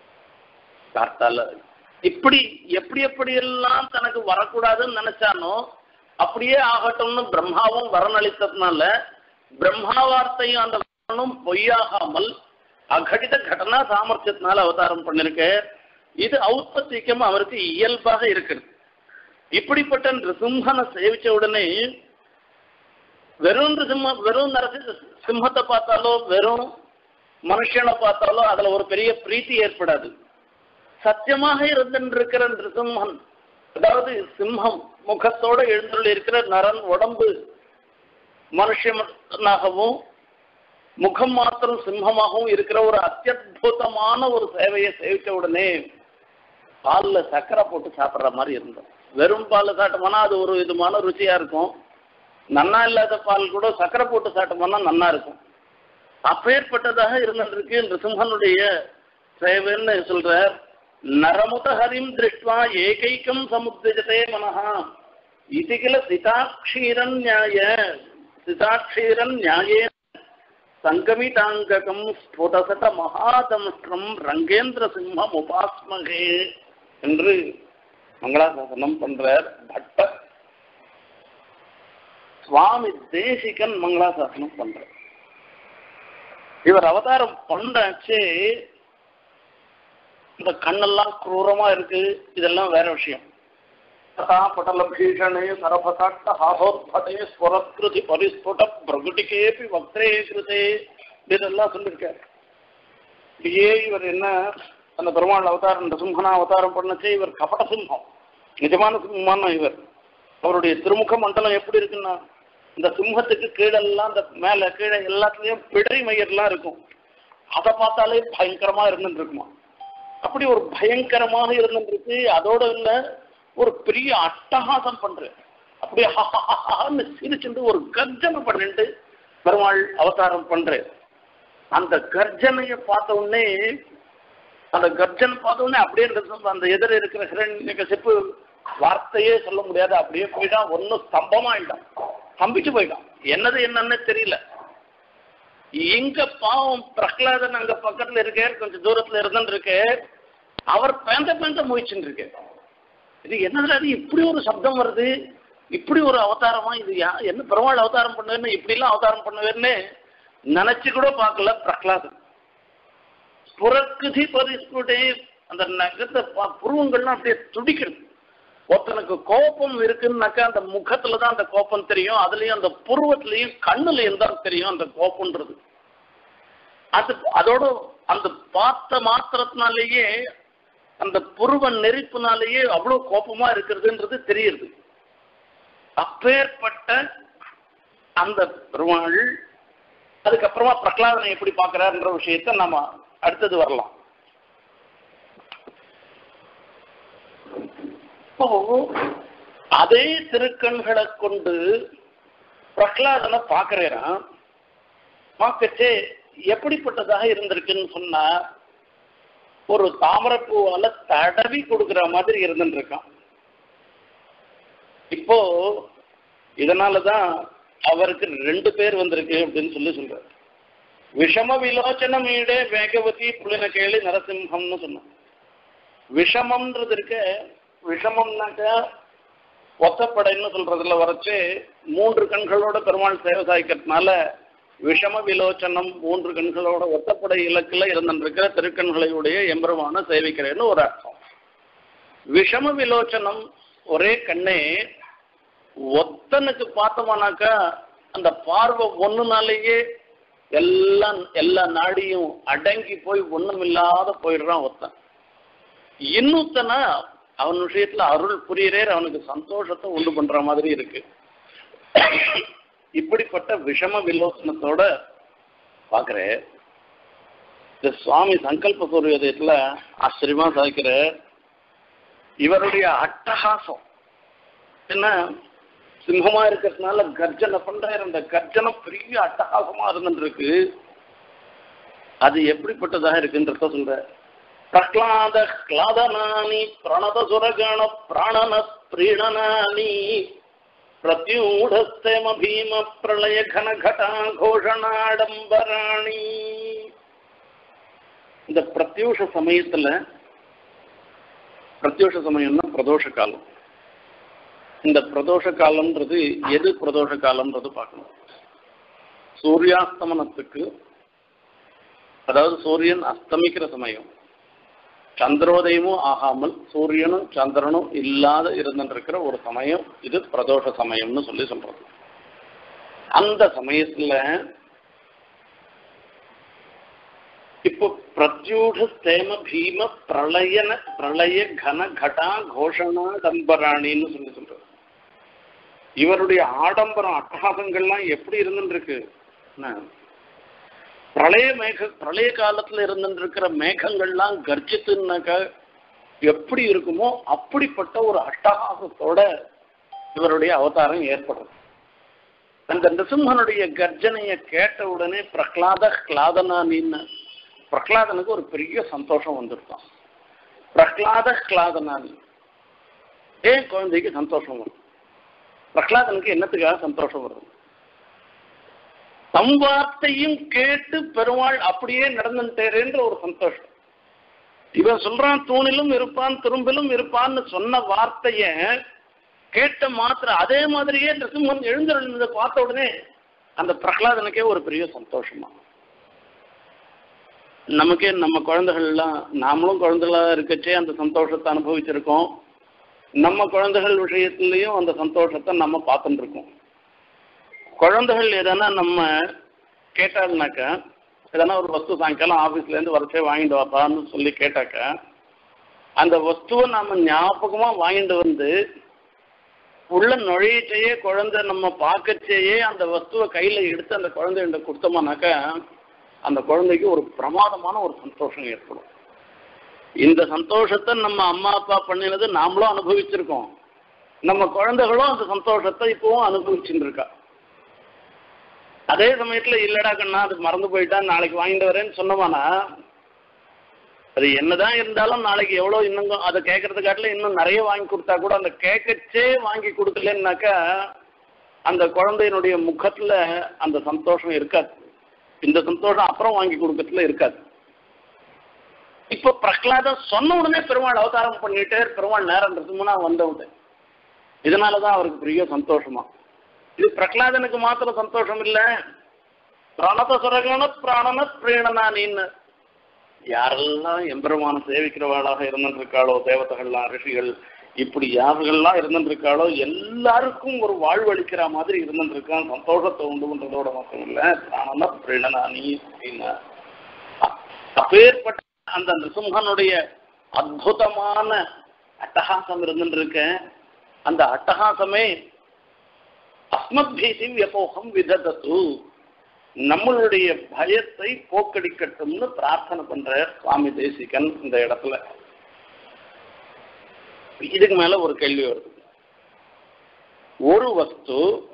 [SPEAKER 1] இப்படி எப்படி எப்படி எல்லாம் தனக்கு வரக்கூடாதுன்னு நினைச்சானோ அப்படியே ஆகட்டும்னு பிரம்மாவும் வரணளித்ததுனால பிரம்மா வார்த்தையும் அந்த வரணும் பொய்யாகாமல் அகடித கடனா சாமர்த்தியத்தினால அவதாரம் பண்ணிருக்க. இது ஔத்பத்தியம் அவருக்கு இயல்பாக இருக்கிறது. இப்படிப்பட்ட நிருசிம்மனை சேவிச்ச உடனே வெறும் நிருசிம்ம வெறும் நரசி சிம்மத்தை பார்த்தாலோ வெறும் மனுஷனை பார்த்தாலோ அதுல ஒரு பெரிய பிரீத்தி ஏற்படாது. சத்தியமாக இருந்திருக்கிற நிருசிம்மன், அதாவது சிம்மம் முகத்தோட எழுந்துள்ள இருக்கிற நரன் உடம்பு மனுஷனாகவும் முகம் மாத்திரம் சிம்மமாகவும் இருக்கிற ஒரு அத்தியுதமான ஒரு சேவையை சேவிச்ச உடனே பாலில் சக்கரை போட்டு சாப்பிட்ற மாதிரி இருந்தோம். வெறும் பால் சாப்பிட்டோம்னா அது ஒரு விதமான ருச்சியா இருக்கும். நன்னா இல்லாத பால் கூட சக்கரை போட்டு சாப்பிட்டோம்னா நன்னா இருக்கும். அப்பேற்பட்டதாக இருந்திருக்கு நிருசிம்மனுடைய சேவைன்னு சொல்ற. நரமுத ஹரிம் திருஷ்டுவா ஏகைக்கம் சமுத்திஜதே மனஹா இது கில சிதாட்சீரன் நியாய சிதாட்சீரன் நியாயே சங்கமிதாங்ககம் ஸ்புடசத மகாதம்ஸ்ரம் ரங்கேந்திர சிம்மம் உபாஸ்மகே என்று மங்களாசாசனம் பண்றார் பட்டர். சுவாமி தேசிகன் மங்களாசாசனம் பண்றார். இவர் அவதாரம் பண்ணாச்சே இந்த கண்ணெல்லாம் குரூரமா இருக்கு, இதெல்லாம் வேற விஷயம். பட்டல பீஷணே சரபசாட்ட ஹாசோத்பதே ஸ்வரத்கிருதி பரிஸ்புட பிரகுட்டிகேபி வக்ரே கிருதே இதெல்லாம் சொல்லியிருக்காரு. இப்படியே இவர் என்ன அந்த பெருமாள் அவதாரம் நிருசிம்மனா அவதாரம் பண்ணச்சே இவர் கபட சிம்மம், நிஜமான சிம்மமான இவர். அவருடைய திருமுக மண்டலம் எப்படி இருக்குன்னா இந்த சிம்மத்துக்கு கீழெல்லாம் இந்த மேல கீழே எல்லாத்துலயும் பிடை மயிரெல்லாம் இருக்கும். அதை பார்த்தாலே பயங்கரமா இருந்துட்டு இருக்குமா. அப்படி ஒரு பயங்கரமாக இருந்துருக்கு. அதோட இல்ல ஒரு பெரிய அட்டகாசம் பண்ற, அப்படியே சிரிச்சுட்டு ஒரு கர்ஜனை பண்ணிட்டு பெருமாள் அவதாரம் பண்ற. அந்த கர்ஜனையை பார்த்த உடனே அந்த கர்ஜனை பார்த்த உடனே அப்படியே அந்த எதிர இருக்கிற ஹிரண்யகசிப்பு வார்த்தையே சொல்ல முடியாது, அப்படியே போயிட்டான். ஒன்னும் ஸ்தம்பமாயிட்டான், ஸ்தம்பிச்சு போயிட்டான். என்னது என்னன்னு தெரியல. எங்க பாவம் பிரகலாதன் அங்க பக்கத்துல இருக்க, கொஞ்சம் தூரத்துல இருந்துட்டு இருக்கு. அவர் பேந்த பேந்த முயற்சின்னு இருக்கு. இது என்னதுல இப்படி ஒரு சப்தம் வருது, இப்படி ஒரு அவதாரமா, இது என்ன பெருமாள் அவதாரம் பண்ணுவேன்னு இப்படி எல்லாம் அவதாரம் பண்ணுவேன்னு நினைச்சு கூட பார்க்கல பிரகலாதன். புறக்குதி பரிஸ்புடே அந்த நகத்தை புருவங்கள்லாம் அப்படியே துடிக்கிறது. ஒருத்தனுக்கு கோபம் இருக்குன்னாக்கா அந்த முகத்துலதான் அந்த கோபம் தெரியும், அதுலயும் அந்த புருவத்திலையும் கண்ணுலயும் தான் தெரியும் அந்த கோபம்ன்றது. அது அதோட அந்த பார்த்த மாத்திரத்தினாலேயே அந்த புருவ நெருப்புனாலேயே அவ்வளவு கோபமா இருக்கிறதுன்றது தெரியுது. அப்பேற்பட்ட அந்த பெருமாள் அதுக்கப்புறமா பிரகலாதனை எப்படி பார்க்கிறார்ன்ற விஷயத்தை நம்ம அடுத்தது வரலாம். இப்போ அதே திருக்கண்களை கொண்டு பிரகலாதனை பார்க்கிறேன். பார்க்கச்சே எப்படிப்பட்டதாக இருந்திருக்குன்னு சொன்னா, ஒரு தாமரைப்பூவால தடவி கொடுக்குற மாதிரி இருந்துட்டு இருக்கான். இப்போ இதனாலதான் அவருக்கு ரெண்டு பேர் வந்திருக்கு அப்படின்னு சொல்லி சொல்றாரு. விஷம விலோச்சனம் ஈடே வேகவதி புலின கேளி நரசிம்ஹம்னு சொன்னான். விஷமம்ன்றது இருக்க, விஷமம்னாக்க ஒத்தப்படைன்னு சொல்றதுல வரைச்சு மூன்று கண்களோட பெருமாள் சேவை சாய்க்கிறதுனால விஷம விலோச்சனம், மூன்று கண்களோட ஒத்தப்படை இலக்குல இருந்திருக்கிற திருக்கண்களையுடைய எம்பெருமான சேவிக்கிறேன்னு ஒரு அர்த்தம். விஷம விலோச்சனம் ஒரே கண்ணே, ஒத்தனுக்கு பார்த்தோம்னாக்கா அந்த பார்வை ஒண்ணுனாலேயே எல்லாம் எல்லா நாடியும் அடங்கி போய் ஒண்ணும் இல்லாத போயிடுறான் ஒத்தன். இன்னொத்தனா அவன் விஷயத்துல அருள் புரியறே அவனுக்கு சந்தோஷத்தை உண்டு பண்ற மாதிரி இருக்கு. இப்படிப்பட்ட விஷம விலோசனத்தோட பாக்குறேன். இந்த சுவாமி சங்கல்ப சூரியோதயத்துல ஆச்சரியமா சாய்க்கிற இவருடைய அட்டகாசம் என்ன, சிம்மமா இருக்கிறதுனால கர்ஜனை பண்றாரு. அந்த கர்ஜனம் பெரிய அட்டகாசமா இருந்துருக்கு. அது எப்படிப்பட்டதாக இருக்குன்றத சொல்ற. பிரஹ்லாத கிளாதனானி பிரணத சுரகண பிராணன பிரீணனானி பிரத்யூடஸ்தேம பீம பிரளய கன கடா கோஷணாடம்பராணி. இந்த பிரத்யூஷ சமயத்துல, பிரத்யூஷ சமயம்னா பிரதோஷ காலம். இந்த பிரதோஷ காலம்ன்றது எது பிரதோஷ காலம்ன்றது பார்க்கணும். சூரியாஸ்தமனத்துக்கு, அதாவது சூரியன் அஸ்தமிக்கிற சமயம், சந்திரோதயமும் ஆகாமல் சூரியனும் சந்திரனும் இல்லாத இருந்துருக்கிற ஒரு சமயம் இது பிரதோஷ சமயம்னு சொல்லி சொல்றது. அந்த சமயத்துல இப்போ பிரத்யூட ஸ்தேம பீம பிரளயன பிரளய கன கடா கோஷணா டம்பராணின்னு சொல்லி சொல்றது. இவருடைய ஆடம்பரம் அட்டகாசங்கள்லாம் எப்படி இருந்துருக்கு. பிரளய மேக பிரளய காலத்துல இருந்துருக்கிற மேகங்கள்லாம் கர்ஜித்துனாக்கா எப்படி இருக்குமோ அப்படிப்பட்ட ஒரு அட்டகாசத்தோட இவருடைய அவதாரம் ஏற்படுறது. அந்த நிருசிம்மனுடைய கர்ஜனையை கேட்ட உடனே பிரகலாத கிளாதனானின்னு பிரகலாதனுக்கு ஒரு பெரிய சந்தோஷம் வந்துருக்கான். பிரகலாத கிளாதனானி, ஏன் குழந்தைக்கு சந்தோஷம் வரும்? பிரகலாதனுக்கு என்னத்துக்காக சந்தோஷம் வரும்? தம் வார்த்தையும் கேட்டு பெருமாள் அப்படியே நடந்துட்டேன்ற ஒரு சந்தோஷம். இவன் சொல்றான் தூணிலும் இருப்பான் திரும்பிலும் இருப்பான்னு சொன்ன வார்த்தைய கேட்ட மாத்திர அதே மாதிரியே நிருசிம்மன் எழுந்திருந்ததை பார்த்த உடனே அந்த பிரகலாதனுக்கே ஒரு பெரிய சந்தோஷமா. நமக்கே நம்ம குழந்தைகள்லாம், நாமளும் குழந்தைகளா இருக்கச்சே அந்த சந்தோஷத்தை அனுபவிச்சிருக்கோம். நம்ம குழந்தைகள் விஷயத்துலயும் அந்த சந்தோஷத்தை நம்ம பார்த்துட்டு இருக்கோம். குழந்தைகள் எதனா நம்ம கேட்டாருனாக்கா, எதனா ஒரு வஸ்து சாயங்காலம் ஆஃபீஸ்ல இருந்து வரச்சே வாங்கிட்டு வாப்பான்னு சொல்லி கேட்டாக்கா, அந்த வஸ்துவை நாம ஞாபகமா வாங்கிட்டு வந்து உள்ள நுழையச்சேயே குழந்தை நம்ம பார்க்கச்சேயே அந்த வஸ்துவை கையில எடுத்து அந்த குழந்தைகிட்ட கொடுத்தோம்னாக்கா அந்த குழந்தைக்கு ஒரு பிரமாதமான ஒரு சந்தோஷம் ஏற்படும். இந்த சந்தோஷத்தை நம்ம அம்மா அப்பா பண்ணினது நாமளும் அனுபவிச்சிருக்கோம். நம்ம குழந்தைகளும் அந்த சந்தோஷத்தை இப்பவும் அனுபவிச்சுட்டு இருக்கா. அதே சமயத்துல இல்லடா கண்ணா அது மறந்து போயிட்டா நாளைக்கு வாங்கிட்டு வரேன்னு சொன்னோம்னா, அது என்னதான் இருந்தாலும் நாளைக்கு எவ்வளோ இன்னும் அதை கேட்கறது காட்டில இன்னும் நிறைய வாங்கி கொடுத்தா கூட அந்த கேட்கச்சே வாங்கி கொடுக்கலன்னாக்கா அந்த குழந்தையினுடைய முகத்துல அந்த சந்தோஷம் இருக்காது. இந்த சந்தோஷம் அப்புறம் வாங்கி கொடுக்கறதுல இருக்காது. இப்போ பிரகலாதன் சொன்ன உடனே பெருமாள் அவதாரம் பண்ணிட்டு பெருமாள் நேரம் இருக்கும்னா வந்த உடனே இதனாலதான் அவருக்கு பெரிய சந்தோஷமா. இது பிரகலாதனுக்கு மாத்திரம் சந்தோஷம் இல்லை, பிரணத சுரகண பிராணன பிரேணனானின்னு யாரெல்லாம் எம்பெருமான சேவிக்கிறவாளாக இருந்துருக்காளோ, தேவதைகள்லாம் ரிஷிகள் இப்படி யார்கள்லாம் இருந்துருக்காளோ எல்லாருக்கும் ஒரு வாழ்வழிக்கிற மாதிரி இருந்துருக்கான். சந்தோஷத்தை உண்டு பண்றதோட மட்டும் இல்லை, பிராணன பிரேணனானி அப்படின்னா அப்பேற்பட்ட அந்த நிருசிம்மனுடைய அற்புதமான அட்டகாசம் இருந்துருக்க. அந்த அட்டகாசமே அஸ்மத் பீதி வியபோகம் விததத்து, நம்மளுடைய பயத்தை போக்கடிக்கட்டும்னு பிரார்த்தனை பண்ற சுவாமி தேசிகன் இந்த இடத்துல. இதுக்கு மேல ஒரு கேள்வி வருது. ஒரு வஸ்து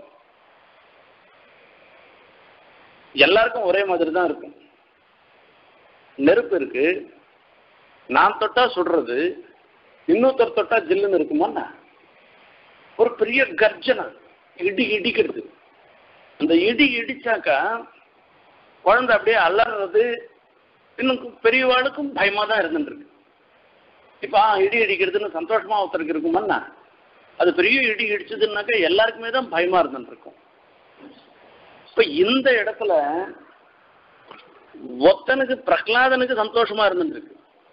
[SPEAKER 1] எல்லாருக்கும் ஒரே மாதிரி தான் இருக்கும். நெருப்பு இருக்கு, நான் தொட்டா சுடுறது, இன்னொருத்தர் தொட்டா ஜில்லுன்னு இருக்குமா? ஒரு பெரிய கர்ஜனை, இடி இடிக்கிறது. அந்த இடி இடிச்சாக்கா குழந்தை அப்படியே அலறது, இன்னும் பெரியவாளுக்கும் பயமா தான் இருந்துருக்கு. இப்ப இடி இடிக்கிறதுன்னு சந்தோஷமா ஒருத்தருக்கு இருக்குமா? அது பெரிய இடி இடிச்சதுன்னாக்கா எல்லாருக்குமே தான் பயமா இருந்துருக்கும். இப்ப இந்த இடத்துல ஒத்தனுக்கு பிரகலாதனுக்கு சந்தோஷமா இருந்துருக்கு.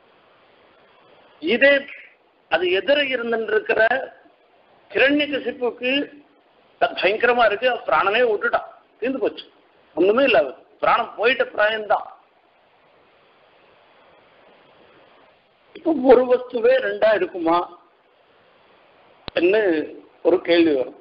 [SPEAKER 1] இதே அது எதிர இருந்துருக்கிற ஹிரண்யகசிப்புக்கு பயங்கரமா இருக்கு. பிராணனே விட்டுட்டான், தீர்ந்து போச்சு, ஒண்ணுமே இல்ல, பிராணம் போயிட்ட பிராயம்தான். இப்ப ஒரு வஸ்துவே ரெண்டா இருக்குமா என்ன ஒரு கேள்வி வரும்.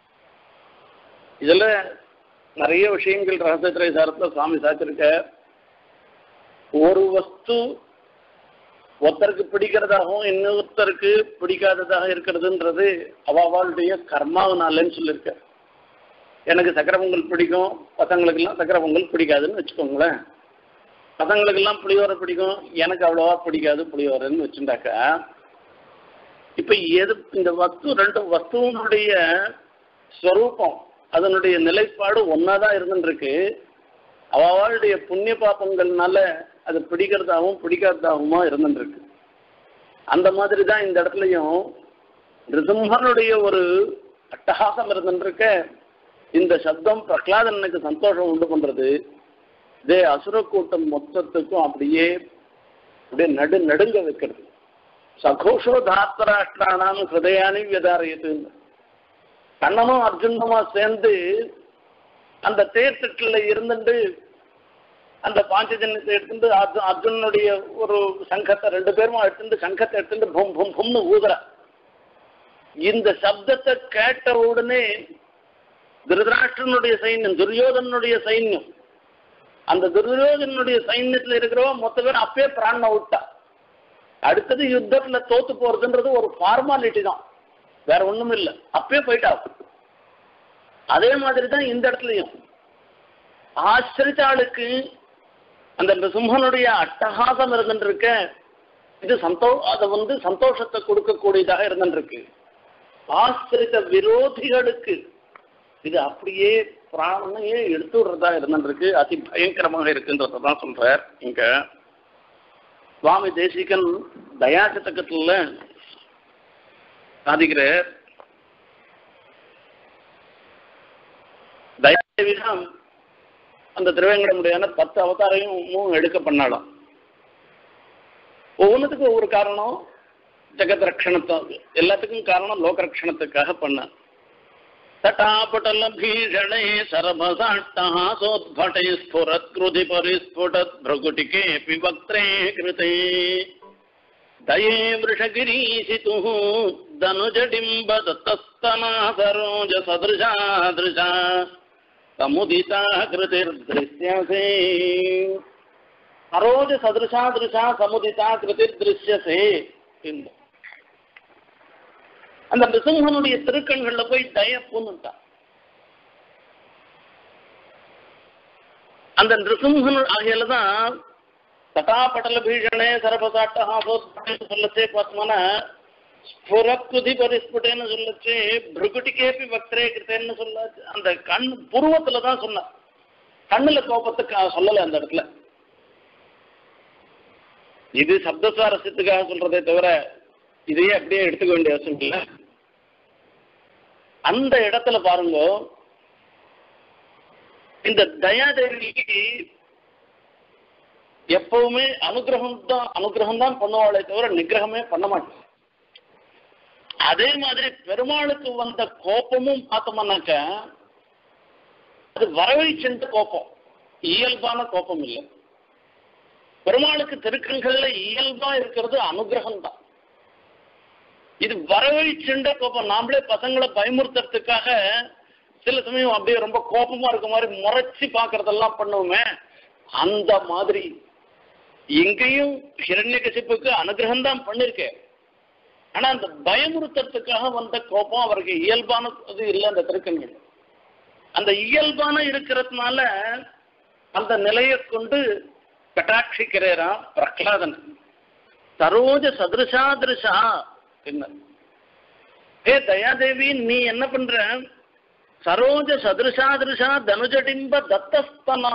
[SPEAKER 1] இதுல நிறைய விஷயங்கள் ரகசியத்திரை சாரத்துல சுவாமி சாத்திருக்க. ஒரு வஸ்து ஒருத்தருக்கு பிடிக்கிறதாகவும் இன்னொருத்தருக்கு பிடிக்காததாக இருக்கிறதுன்றது அவளுடைய கர்மாவனாலன்னு சொல்லியிருக்க. எனக்கு சக்கரை பொங்கல் பிடிக்கும், பசங்களுக்கெல்லாம் சக்கரை பொங்கல் பிடிக்காதுன்னு வச்சுக்கோங்களேன். பசங்களுக்கெல்லாம் புளியோரை பிடிக்கும், எனக்கு அவ்வளவா பிடிக்காது புளியோரைன்னு வச்சுட்டாக்கா, இப்ப எது இந்த வஸ்து ரெண்டு வஸ்துவனுடைய ஸ்வரூபம் அதனுடைய நிலைப்பாடு ஒன்னாதான் இருந்துருக்கு. அவளுடைய புண்ணிய பாப்பங்கள்னால அது பிடிக்கிறதாகவும் பிடிக்காததாகவுமா இருந்துருக்கு. அந்த மாதிரி தான் இந்த இடத்துலையும் நிருசிம்மனுடைய ஒரு அட்டகாசம் இருந்துருக்க. இந்த சப்தம் பிரகலாதனுக்கு சந்தோஷம் உண்டு பண்றது. இதே அசுர கூட்டம் மொத்தத்துக்கும் அப்படியே அப்படியே நடு நடுங்க வைக்கிறது. சகோஷோ தாத்தராஷ்டிரானாம் ஹிருதயானி வியதாரியது. கண்ணனும் அர்ஜுனமா சேர்ந்து அந்த தேர்தட்டில் இருந்துட்டு அந்த பாஞ்சஜன்யத்தை எடுத்துட்டு அர்ஜுனனுடைய ஒரு சங்கத்தை ரெண்டு பேரும் எடுத்துட்டு சங்கத்தை எடுத்துட்டு பொம் பொம் பொம்னு ஊதுற. இந்த சப்தத்தை கேட்ட உடனே திருதராஷ்டிரனுடைய சைன்யம், துரியோதனுடைய சைன்யம், அந்த துரியோதனுடைய சைன்யத்தில் இருக்கிறவா மொத்த பேர் அப்பயே பிராண விட்டா. அடுத்தது யுத்தத்துல தோத்து போறதுன்றது ஒரு ஃபார்மாலிட்டி தான், வேற ஒண்ணும் இல்லை, அப்பயே போயிட்டா. அதே மாதிரிதான் இந்த இடத்துலயும் ஆசிரித்த ஆளுக்கு அந்த நிருசிம்மனுடைய அட்டகாசம் இருந்துருக்க. இது சந்தோ அதை வந்து சந்தோஷத்தை கொடுக்கக்கூடியதாக இருந்துருக்கு. ஆசிரித்த விரோதிகளுக்கு இது அப்படியே பிராணனையே எடுத்து விடுறதா இருந்துருக்கு. அதி பயங்கரமாக இருக்குன்றதான் சொல்றார் இங்க சுவாமி தேசிகன் தயாசதகத்துல சாதிக்கிறார். தயாதேவிதான் அந்த திருவேங்கடமுடியான பத்து அவதாரையும் எடுக்க பண்ணலாம். ஒவ்வொன்றுத்துக்கும் ஒவ்வொரு காரணம். ஜெகத் ரட்சணத்துக்கு எல்லாத்துக்கும் காரணம் லோக ரட்சணத்துக்காக பண்ண. தட்டாபட்டல பீஷணே சரபசாட்டஹாசோத்பட்டை ஸ்புரத் கிருதி பரிஸ்புடத் பிரகுட்டிகே பிவக்த்ரே கிருதே தயே விருஷகிரீசிது தனுஜடிம்ப தத்தஸ்தனா சரோஜ சதுர்ஷா திருஷா சமுதிதா கிருதிர் திருஷ்யசே. சரோஜ சதுர்ஷா திருஷா சமுதிதா கிருதிர் திருஷ்யசே. அந்த நிருசிம்மனுடைய திருக்கண்கள்ல போய் தய பூந்துட்டான். அந்த நிருசிம்மன் ஆகியதான் தட்டாபட்டல பீஷணே சரபசாட்டஹாசோத்பட்டை சொல்லச்சே பார்த்தோம்னா ஸ்புரக்குதி பரிஸ்புட்டேன்னு சொல்லச்சு பிருகுட்டிகேபி வக்ரே கிருத்தேன்னு சொல்ல. அந்த கண் புருவத்துல தான் சொன்ன, கண்ணுல கோபத்துக்கு சொல்லலை அந்த இடத்துல. இது சப்தஸ்வாரஸ்யத்துக்காக சொல்றதே தவிர இதையே அப்படியே எடுத்துக்க வேண்டிய அவசியம் இல்லை. அந்த இடத்துல பாருங்க, இந்த தயாதேவிக்கு எப்பவுமே அனுகிரகம் தான் அனுகிரகம் தான் பண்ணுவாளே தவிர நிகிரகமே பண்ண மாட்டேன். அதே மாதிரி பெருமாளுக்கு வந்த கோபமும் பார்த்தோம்னாக்க அது வரவை சென்ற கோபம், இயல்பான கோபம் இல்லை. பெருமாளுக்கு திருக்கண்கள்ல இயல்பா இருக்கிறது அனுகிரகம் தான். இது வரவை சென்ற கோபம். நாமளே பசங்களை பயமுறுத்துறதுக்காக சில சமயம் அப்படியே ரொம்ப கோபமா இருக்க மாதிரி முறைச்சி பார்க்கறதெல்லாம் பண்ணுவோமே, அந்த மாதிரி இங்கேயும் ஹிரண்யகசிப்புக்கு அனுகிரகம் தான் பண்ணிருக்கேன். ஆனா அந்த பயமுறுத்தத்துக்காக வந்த கோபம் அவருக்கு இயல்பானது இல்லை. அந்த திருக்கண்கள் அந்த இயல்பான இருக்கிறதுனால அந்த நிலையை கொண்டு கட்டாட்சிக்கிறாராம் பிரகலாதன். சரோஜ சதிருஷாதிருஷா என்ன, ஏ தயாதேவி நீ என்ன பண்ற, சரோஜ சதிருஷாதிருஷா தனுஜடிம்ப தத்தஸ்தனா,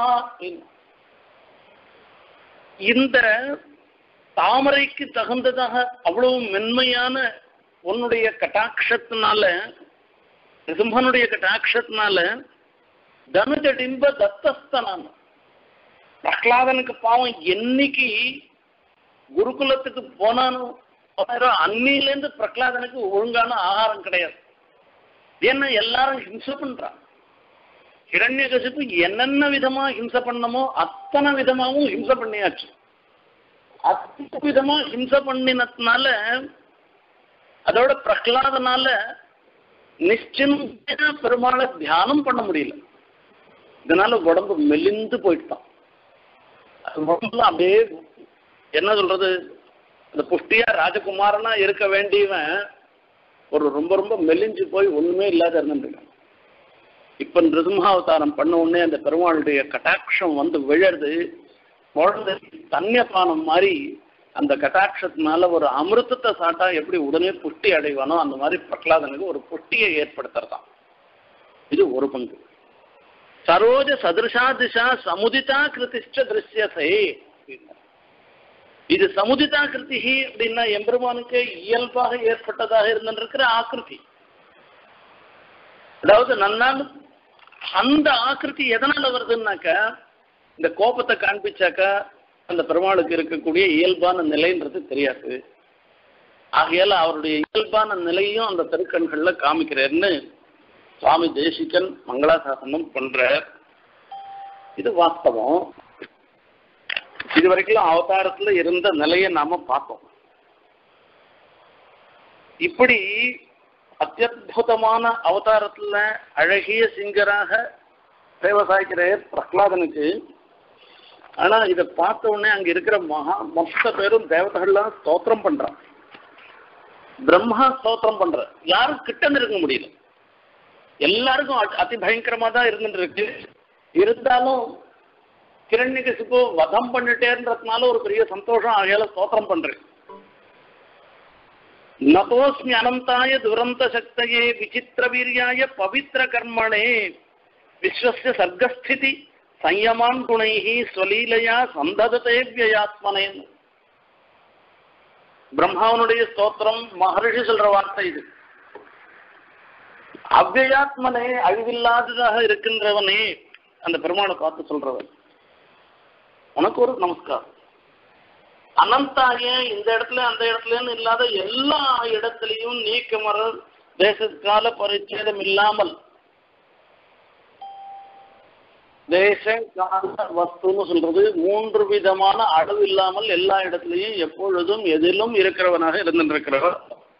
[SPEAKER 1] இந்த தாமரைக்கு தகுந்ததாக அவ்வளவு மென்மையான உன்னுடைய கட்டாட்சத்தினால, ரிசும்பனுடைய கட்டாட்சத்தினால தனுஜடிம்ப தத்தஸ்தனான். பிரகலாதனுக்கு பாவம் என்னைக்கு குருகுலத்துக்கு போனானோ அன்னிலேருந்து பிரகலாதனுக்கு ஒழுங்கான ஆகாரம் கிடையாது. ஏன்னா எல்லாரும் ஹிம்சை பண்றான். ஹிரண்யகசிப்பு என்னென்ன விதமா ஹிம்சை பண்ணமோ அத்தனை விதமாவும் ஹிம்சை பண்ணியாச்சு. அத்தனை விதமா ஹிம்சை பண்ணினதுனால அதோட பிரகலாதனால நிச்சயமா பெருமாளை தியானம் பண்ண முடியல. இதனால உடம்பு மெலிந்து போயிட்டான். உடம்புல அப்படியே என்ன சொல்றது, அந்த புஷ்டியா ராஜகுமாரனா இருக்க வேண்டியவன் ஒரு ரொம்ப ரொம்ப மெலிஞ்சு போய் ஒண்ணுமே இல்லாத இருந்துருக்கான். இப்ப நிருசிம்ஹாவதாரம் பண்ண உடனே அந்த பெருமாளுடைய கட்டாட்சம் வந்து விழறது, குழந்தை தன்யபானம் மாதிரி அந்த கட்டாட்சத்தினால ஒரு அமிர்தத்தை சாட்டா எப்படி உடனே புஷ்டி அடைவானோ அந்த மாதிரி பிரகலாதனுக்கு ஒரு புஷ்டியை ஏற்படுத்துறதான். இது ஒரு பங்கு. சரோஜ சதிருஷா திஷா சமுதிதா கிருதிஷ்ட திருஷ்யசே, இது சமுதிதா கிருதி அப்படின்னா எம்பெருமானுக்கு இயல்பாக ஏற்பட்டதாக இருந்திருக்கிற ஆக்கிருதி. அதாவது நன்னான் அந்த ஆக்கிருதி எதனால வருதுன்னாக்க, இந்த கோபத்தை காண்பிச்சாக்கா அந்த பெருமாளுக்கு இருக்கக்கூடிய இயல்பான நிலைன்றது தெரியாது. ஆகையால அவருடைய இயல்பான நிலையும் அந்த திருக்கண்கள்ல காமிக்கிறேன்னு சுவாமி தேசிகன் மங்களாசாசனம் பண்ற. இது வாஸ்தவம். இதுவரைக்கும் அவதாரத்துல இருந்த நிலையை நாம பார்த்தோம். இப்படி அத்தியுதமான அவதாரத்துல அழகிய சிங்கராக விவசாயிக்கிற பிரகலாதனுக்கு, ஆனா இதை பார்த்த உடனே அங்க இருக்கிற மகா மொத்த பேரும் தேவதைகள்லாம் ஸ்தோத்திரம் பண்றான். பிரம்மா ஸ்தோத்திரம் பண்ற, யாரும் கிட்ட இருக்க முடியல. எல்லாருக்கும் அதி பயங்கரமா தான் இருந்துட்டு இருக்கு. இருந்தாலும் கிரண்யகசிப்பு வதம் பண்ணிட்டேன்றதுனால ஒரு பெரிய சந்தோஷம். ஆகையால ஸ்தோத்திரம் பண்றேன். நதோஸ்மி அனந்தாய துரந்த சக்தயே விசித்திர வீரியாய பவித்திர கர்மணே விஸ்வஸ்ய சர்க்கஸ்திதி சயமான் குணைஹி ஸ்வலீலையா சந்தததே வியாத்மனே. பிரம்மாவனுடைய ஸ்தோத்திரம் மகர்ஷி சொல்ற வார்த்தை இது. அவ்வியாத்மனே அழிவில்லாததாக இருக்கின்றவனே அந்த பெருமாளை பார்த்து சொல்றவன், உனக்கு ஒரு நமஸ்காரம். அனந்தாய இந்த இடத்துல அந்த இடத்துலன்னு இல்லாத எல்லா இடத்துலையும் நீக்கமர தேசகால பரிச்சேதம் இல்லாமல் தேச கால வஸ்துன்னு சொல்றது மூன்று விதமான அளவு இல்லாமல் எல்லா இடத்துலையும் எப்பொழுதும் எதிலும் இருக்கிறவனாக இருந்திருக்கிறவர்.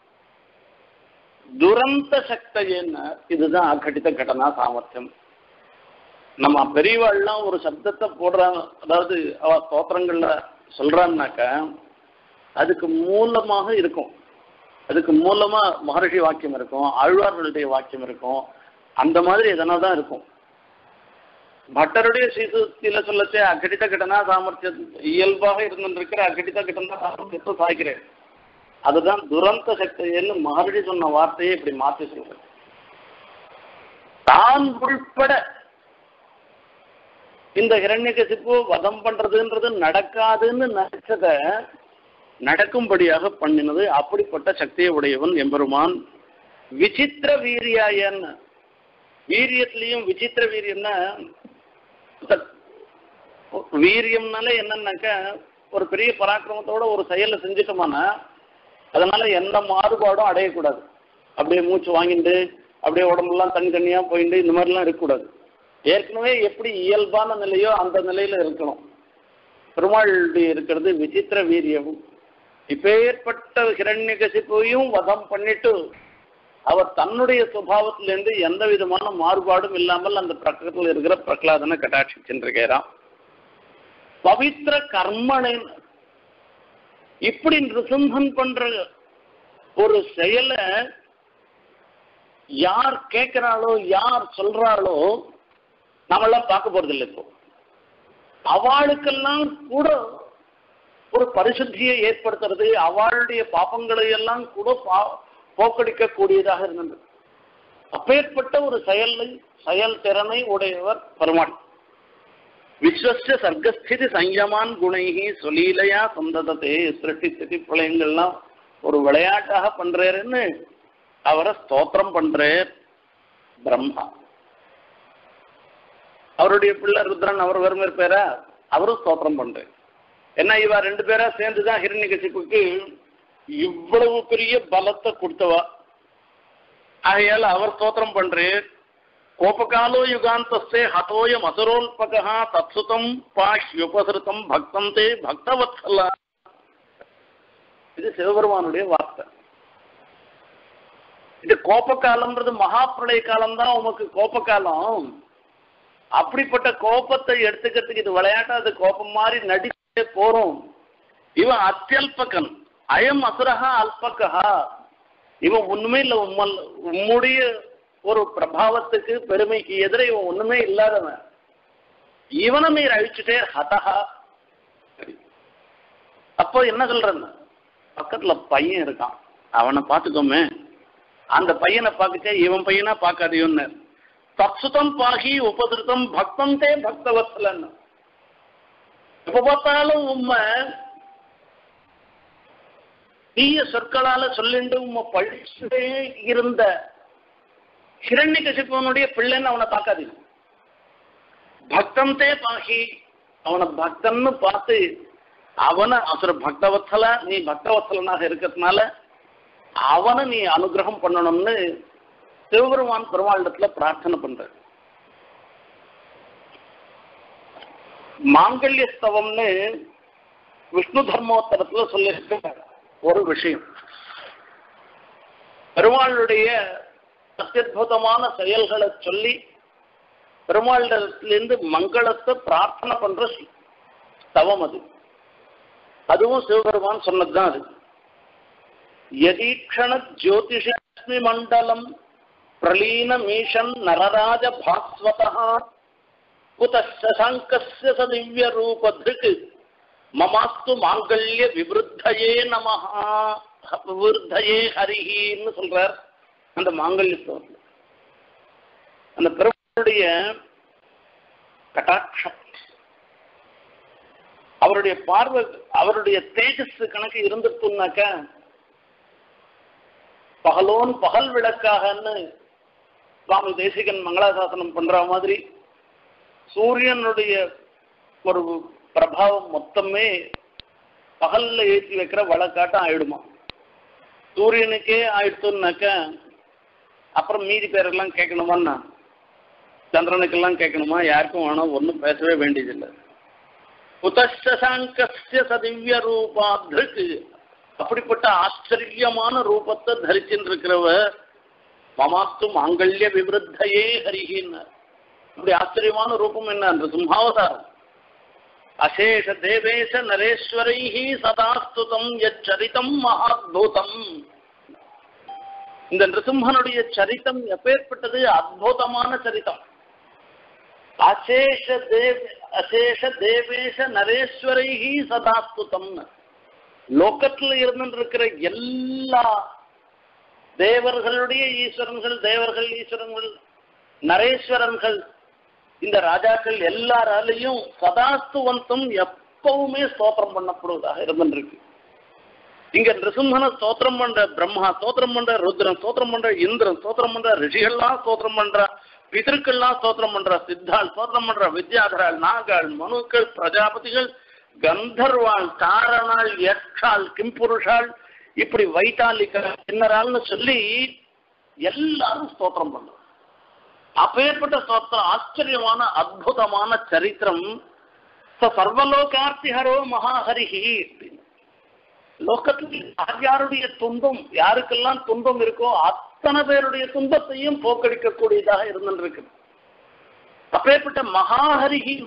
[SPEAKER 1] துரந்த சக்தியன்னு இதுதான் அகட்டித கடனா சாமர்த்தியம். நம்ம பெரியவாள்லாம் ஒரு சப்தத்தை போடுறாங்க, அதாவது அவ ஸ்தோத்திரங்கள்ல சொல்றான்னாக்க அதுக்கு மூலமாக இருக்கும். அதுக்கு மூலமா மகர்ஷி வாக்கியம் இருக்கும், ஆழ்வார்களுடைய வாக்கியம் இருக்கும். அந்த மாதிரி எதனா தான் இருக்கும். பட்டருடைய ஸ்ரீசுத்தில சொல்லச்சே அகடித கடனா சாமர்த்தியம் இயல்பாக இருந்திருக்கிற அகடித கடனா சாமர்த்தியத்தை சாய்க்கிறேன். அதுதான் துரந்த சக்தின்னு மகர்ஷி சொன்ன வார்த்தையை இப்படி மாற்றி சொல்றேன். தான் உள்பட இந்த ஹிரண்யகசிப்பு வதம் பண்றதுன்றது நடக்காதுன்னு நினைச்சத நடக்கும்படியாக பண்ணினது. அப்படிப்பட்ட சக்தியை உடையவன் எம்பெருமான். விசித்திர வீரியாயன், வீரியத்திலையும் விசித்திர வீரியம்னா, வீரியம்னால என்னன்னாக்க ஒரு பெரிய பராக்கிரமத்தோட ஒரு செயலை செஞ்சுட்டோமானா அதனால எந்த மாறுபாடும் அடையக்கூடாது. அப்படியே மூச்சு வாங்கிட்டு அப்படியே உடம்புலாம் தனித்தனியா போயிட்டு இந்த மாதிரிலாம் இருக்கக்கூடாது. ஏற்கனவே எப்படி இயல்பான நிலையோ அந்த நிலையில இருக்கணும். பெருமாள் இருக்கிறது விசித்திர வீரியம். இப்ப ஏற்பட்ட ஹிரண்யகசிப்பையும் வதம் பண்ணிட்டு அவர் தன்னுடைய சுபாவத்திலிருந்து எந்த விதமான மாறுபாடும் இல்லாமல் அந்த பிரகத்தில் இருக்கிற பிரகலாதனை கட்டாட்சி சென்றிருக்கிறான். பவித்திர கர்மனேன் இப்படி நிருசிம்ஹன் பண்ற ஒரு செயலை யார் கேட்கிறாளோ யார் சொல்றாளோ நம்மளாம் பார்க்க போறது இல்லை. இப்போ அவளுக்கெல்லாம் கூட ஒரு பரிசுத்தியை ஏற்படுத்துறது, அவளுடைய பாப்பங்களை எல்லாம் கூட போக்கடிக்க கூடியதாக இருந்தது. அப்பேற்பட்ட ஒரு செயலை செயல் திறனை உடையவர் பெருமாள். விஸ்வஸ்ய சர்க்கஸ்திதி சஞ்சமான் குணைகி சுலீலையா சந்ததத்தே சிருஷ்டி ஸ்திதி பிரளயங்கள்லாம் ஒரு விளையாட்டாக பண்றாருன்னு அவரை ஸ்தோத்திரம் பண்றார் பிரம்மா. அவருடைய பிள்ளை ருத்ரன் அவர் வெறுமை பேரா அவரும் ஸ்தோத்திரம் பண்றார். ஏன்னா இவ ரெண்டு பேரா சேர்ந்துதான் ஹிரண்யகசிப்புக்கு இவ்வளவு பெரிய பலத்தை கொடுத்தவா. ஆகையால் அவர் ஸ்தோத்திரம் பண்றார். கோபகாலோ யுகாந்தஸ்தே ஹதோயம் அசுரோல்பகா தத்சுதம் பாஹ்யுபசிருதம் பக்தம் தே பக்தவத்சலா. இது சிவபெருமானுடைய வார்த்தை. இது கோப காலம்ன்றது மகா பிரளய காலம் தான் உமக்கு கோப காலம். அப்படிப்பட்ட கோபத்தை எடுத்துக்கிறதுக்கு இது விளையாட்டா அது கோபம் மாதிரி நடிச்சே போறோம். இவன் அத்தியல்பகன், அயம் அசுரஹா அல்பகா. இவன் ஒண்ணுமே இல்லை, உம்மல் உம்முடைய ஒரு பிரபாவத்துக்கு பெருமைக்கு எதிரே இவன் ஒண்ணுமே இல்லாதவன். இவனை நீர் அழிச்சுட்டே ஹதஹா. அப்போ என்ன சொல்றேன்னு, பக்கத்துல பையன் இருக்கான், அவனை பார்த்துக்கோமே. அந்த பையனை பார்த்துக்க இவன் பையனா பார்க்காதையோன்னு. தத்சுதம் பாகி உபதிருத்தம் பக்தம் தே பக்தவத்சலன்னு. எப்ப பார்த்தாலும் உண்மை தீய சொற்களால சொல்லிண்டு உண்மை பழிச்சுட்டே இருந்த ஹிரண்யகசிபனுடைய பிள்ளைன்னு அவனை பார்க்காதீங்க. பக்தம் தே பாகி, அவனை பக்தன்னு பார்த்து அவனை அசுர பக்தவத்சல, நீ பக்தவத்சலனாக இருக்கிறதுனால அவனை நீ அனுகிரகம் பண்ணணும்னு சிவபெருமான் பெருமாளிடத்துல பிரார்த்தனை பண்ற. மாங்கல்யஸ்தவம்னு விஷ்ணு தர்மோத்தரத்துல சொல்லியிருக்க ஒரு விஷயம். பெருமாளுடைய அத்தியுதமான செயல்களை சொல்லி பெருமாளிடத்திலிருந்து மங்களத்தை பிரார்த்தனை பண்ற ஸ்தவம் அது. அதுவும் சிவபெருமான் சொன்னதுதான் அது. யதீக்ஷண ஜோதிஷஸ்மி மண்டலம் பிரலீன மீஷன் நரராஜ பாஸ்வதா குதசங்கஸ்ய சதிவ்ய ரூபத்ருக்கு மமாஸ்து மாங்கல்ய விவருத்தயே நமஹா விவருத்தயே ஹரிஹின்னு சொல்றார் அந்த மாங்கல்ய ஸ்தோத்திரம். அந்த பெருமாளுடைய கட்டாட்சம், அவருடைய பார்வை, அவருடைய தேஜஸ் கணக்கு இருந்துட்டுனாக்க பகலோன் பகல் விளக்காகன்னு சுவாமி தேசிகன் மங்களாசாசனம் பண்ற மாதிரி சூரியனுடைய ஒரு பிரபாவம் மொத்தமே பகல்ல ஏற்றி வைக்கிற வழக்காட்டம் ஆயிடுமா. சூரியனுக்கே ஆயிடுத்துனாக்க அப்புறம் மீதி பேரெல்லாம் கேட்கணுமான்னா, சந்திரனுக்கெல்லாம் கேட்கணுமா, யாருக்கும் வேணும், ஒன்றும் பேசவே வேண்டியதில்லை. குதசங்கஸ்ய சதிவ்ய ரூபாத்ருக்கு, அப்படிப்பட்ட ஆச்சரியமான ரூபத்தை தரிச்சுட்டு இருக்கிறவர் மமாஸ்து மாங்கல்ய விவருத்தையே ஹரிஹின்னு. அப்படி ஆச்சரியமான ரூபம் என்ன? அந்த சிம்ஹாவதாரம். அசேஷ தேவேஷ நரேஸ்வரைஹி சதாஸ்துதம் யச்சரிதம் மகாத்புதம். இந்த நிருசிம்மனுடைய சரித்தம் எப்பேற்பட்டது, அத்புதமான சரித்தம். அசேஷ தேவ அசேஷ தேவேஷ நரேஸ்வரைஹி சதாஸ்துதம். லோகத்தில் இருந்திருக்கிற எல்லா தேவர்களுடைய ஈஸ்வரன்கள், தேவர்கள் ஈஸ்வரன்கள், நரேஸ்வரன்கள், இந்த ராஜாக்கள் எல்லாராலையும் சதாஸ்துவந்தம் எப்பவுமே ஸ்தோத்திரம் பண்ணப்படுவதாக இருந்திருக்கு. இங்க நிருசிம்மனை ஸ்தோத்திரம் பண்ற பிரம்மா, ஸ்தோத்திரம் பண்ற ருத்ரன், ஸ்தோத்திரம் பண்ற இந்திரன், ஸ்தோத்திரம் பண்ற ரிஷிகள்லாம் ஸ்தோத்திரம் பண்ற, பிதற்கள்லாம் ஸ்தோத்திரம் பண்ற, சித்தாள் ஸ்தோத்திரம் பண்ற, வித்யாதராள், நாகாள், மனுக்கள், பிரஜாபதிகள், கந்தர்வாள், தாரணாள், யக்ஷாள், கிம்புருஷாள், இப்படி வைத்தாலிக்க கிண்ணறாள்னு சொல்லி எல்லாரும் ஸ்தோத்திரம் பண்ற. அப்பேற்பட்ட ஸ்தோத்திரம், ஆச்சரியமான அற்புதமான சரித்திரம். சர்வலோகார்த்திஹரோ மகாஹரிஹி. லோகத்தில் யார் யாருடைய துன்பம், யாருக்கெல்லாம் துன்பம் இருக்கோ அத்தனை பேருடைய துன்பத்தையும் போக்கடிக்கக்கூடியதாக இருந்துருக்கு. அப்பேற்பட்ட மகாஹரிஹி,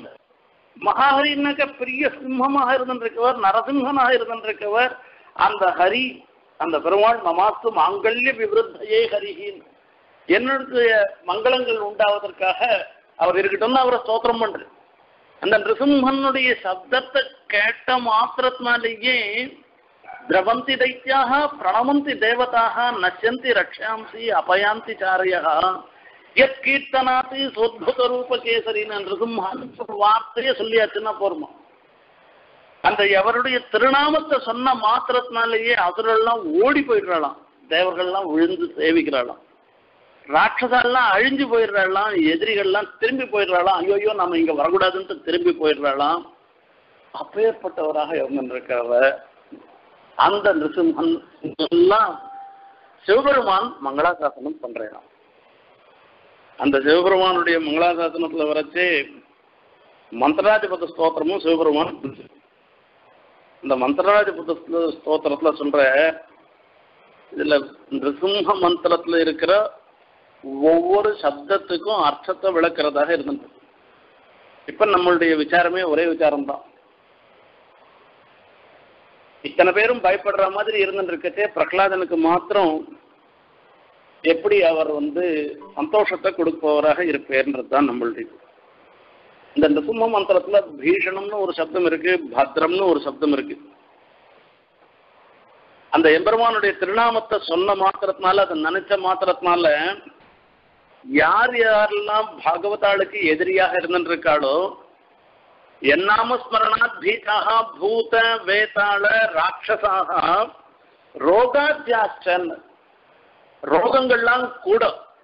[SPEAKER 1] மகாஹரினாக்க பெரிய சிம்மமாக இருந்திருக்கவர், நரசிம்மனாக இருந்திருக்கவர் அந்த ஹரி அந்த பெருமாள் மமாஸ்து மாங்கல்ய விவருத்தையே ஹரிஹின் என்னுடைய மங்களங்கள் உண்டாவதற்காக அவர் இருக்கட்டும்னு அவரை ஸ்தோத்திரம் பண்ற. அந்த நிருசிம்மனுடைய சப்தத்தை கேட்ட மாத்திரத்தினாலேயே திரவந்தி தைத்தியாக பிரணமந்தி தேவதாக நஷ்யந்தி ரக்ஷாம்சி அபயாந்தி சாரியா எத் கீர்த்தனாத்தி சொத்புத ரூப கேசரின்னு நிருசிம்மன் வார்த்தையை சொல்லியாச்சுன்னா போருமா. அந்த எவருடைய திருநாமத்தை சொன்ன மாத்திரத்தினாலேயே அசுரெல்லாம் ஓடி போயிடுறாளாம், தேவர்கள்லாம் விழுந்து சேவிக்கிறாளாம், ராட்சசாலாம் அழிஞ்சு போயிடுறாளாம், எதிரிகள்லாம் திரும்பி போயிடுறாளாம், ஐயோயோ நம்ம இங்க வரக்கூடாதுன்ட்டு திரும்பி போயிடுறாளாம். அப்பேற்பட்டவராக இருந்திருக்கிறவ அந்த நிருசிம்மன் எல்லாம் சிவபெருமான் மங்களாசாசனம் பண்றான். அந்த சிவபெருமானுடைய மங்களாசாசனத்துல வரைச்சு மந்திராதிபத ஸ்தோத்திரமும் சிவபெருமான். இந்த மந்திராதிபத ஸ்தோத்திரத்துல சொல்ற இதுல நிருசிம்ம மந்திரத்துல இருக்கிற ஒவ்வொரு சப்தத்துக்கும் அர்த்தத்தை விளக்குறதாக இருந்தது. இப்ப நம்மளுடைய விசாரமே ஒரே விசாரம் தான். இத்தனை பேரும் பயப்படுற மாதிரி இருந்துருக்கச்சே பிரகலாதனுக்கு மாத்திரம் எப்படி அவர் வந்து சந்தோஷத்தை கொடுப்பவராக இருப்பேன்றது தான் நம்மளுடைய. இந்த நிருசிம்ம மந்திரத்துல பீஷணம்னு ஒரு சப்தம் இருக்கு, பத்ரம்னு ஒரு சப்தம் இருக்கு. அந்த எம்பெருமானுடைய திருநாமத்தை சொன்ன மாத்திரத்தினால, அதை நினைச்ச மாத்திரத்தினால யார் யாரெல்லாம் பாகவதாளுக்கு எதிரியாக இருந்துருக்காளோ என்னாமஸ்மரணாத் பீதாக பூத வேதாள ராட்சசாக ரோகாத்யாச்சன் ரோகங்கள்லாம் கூட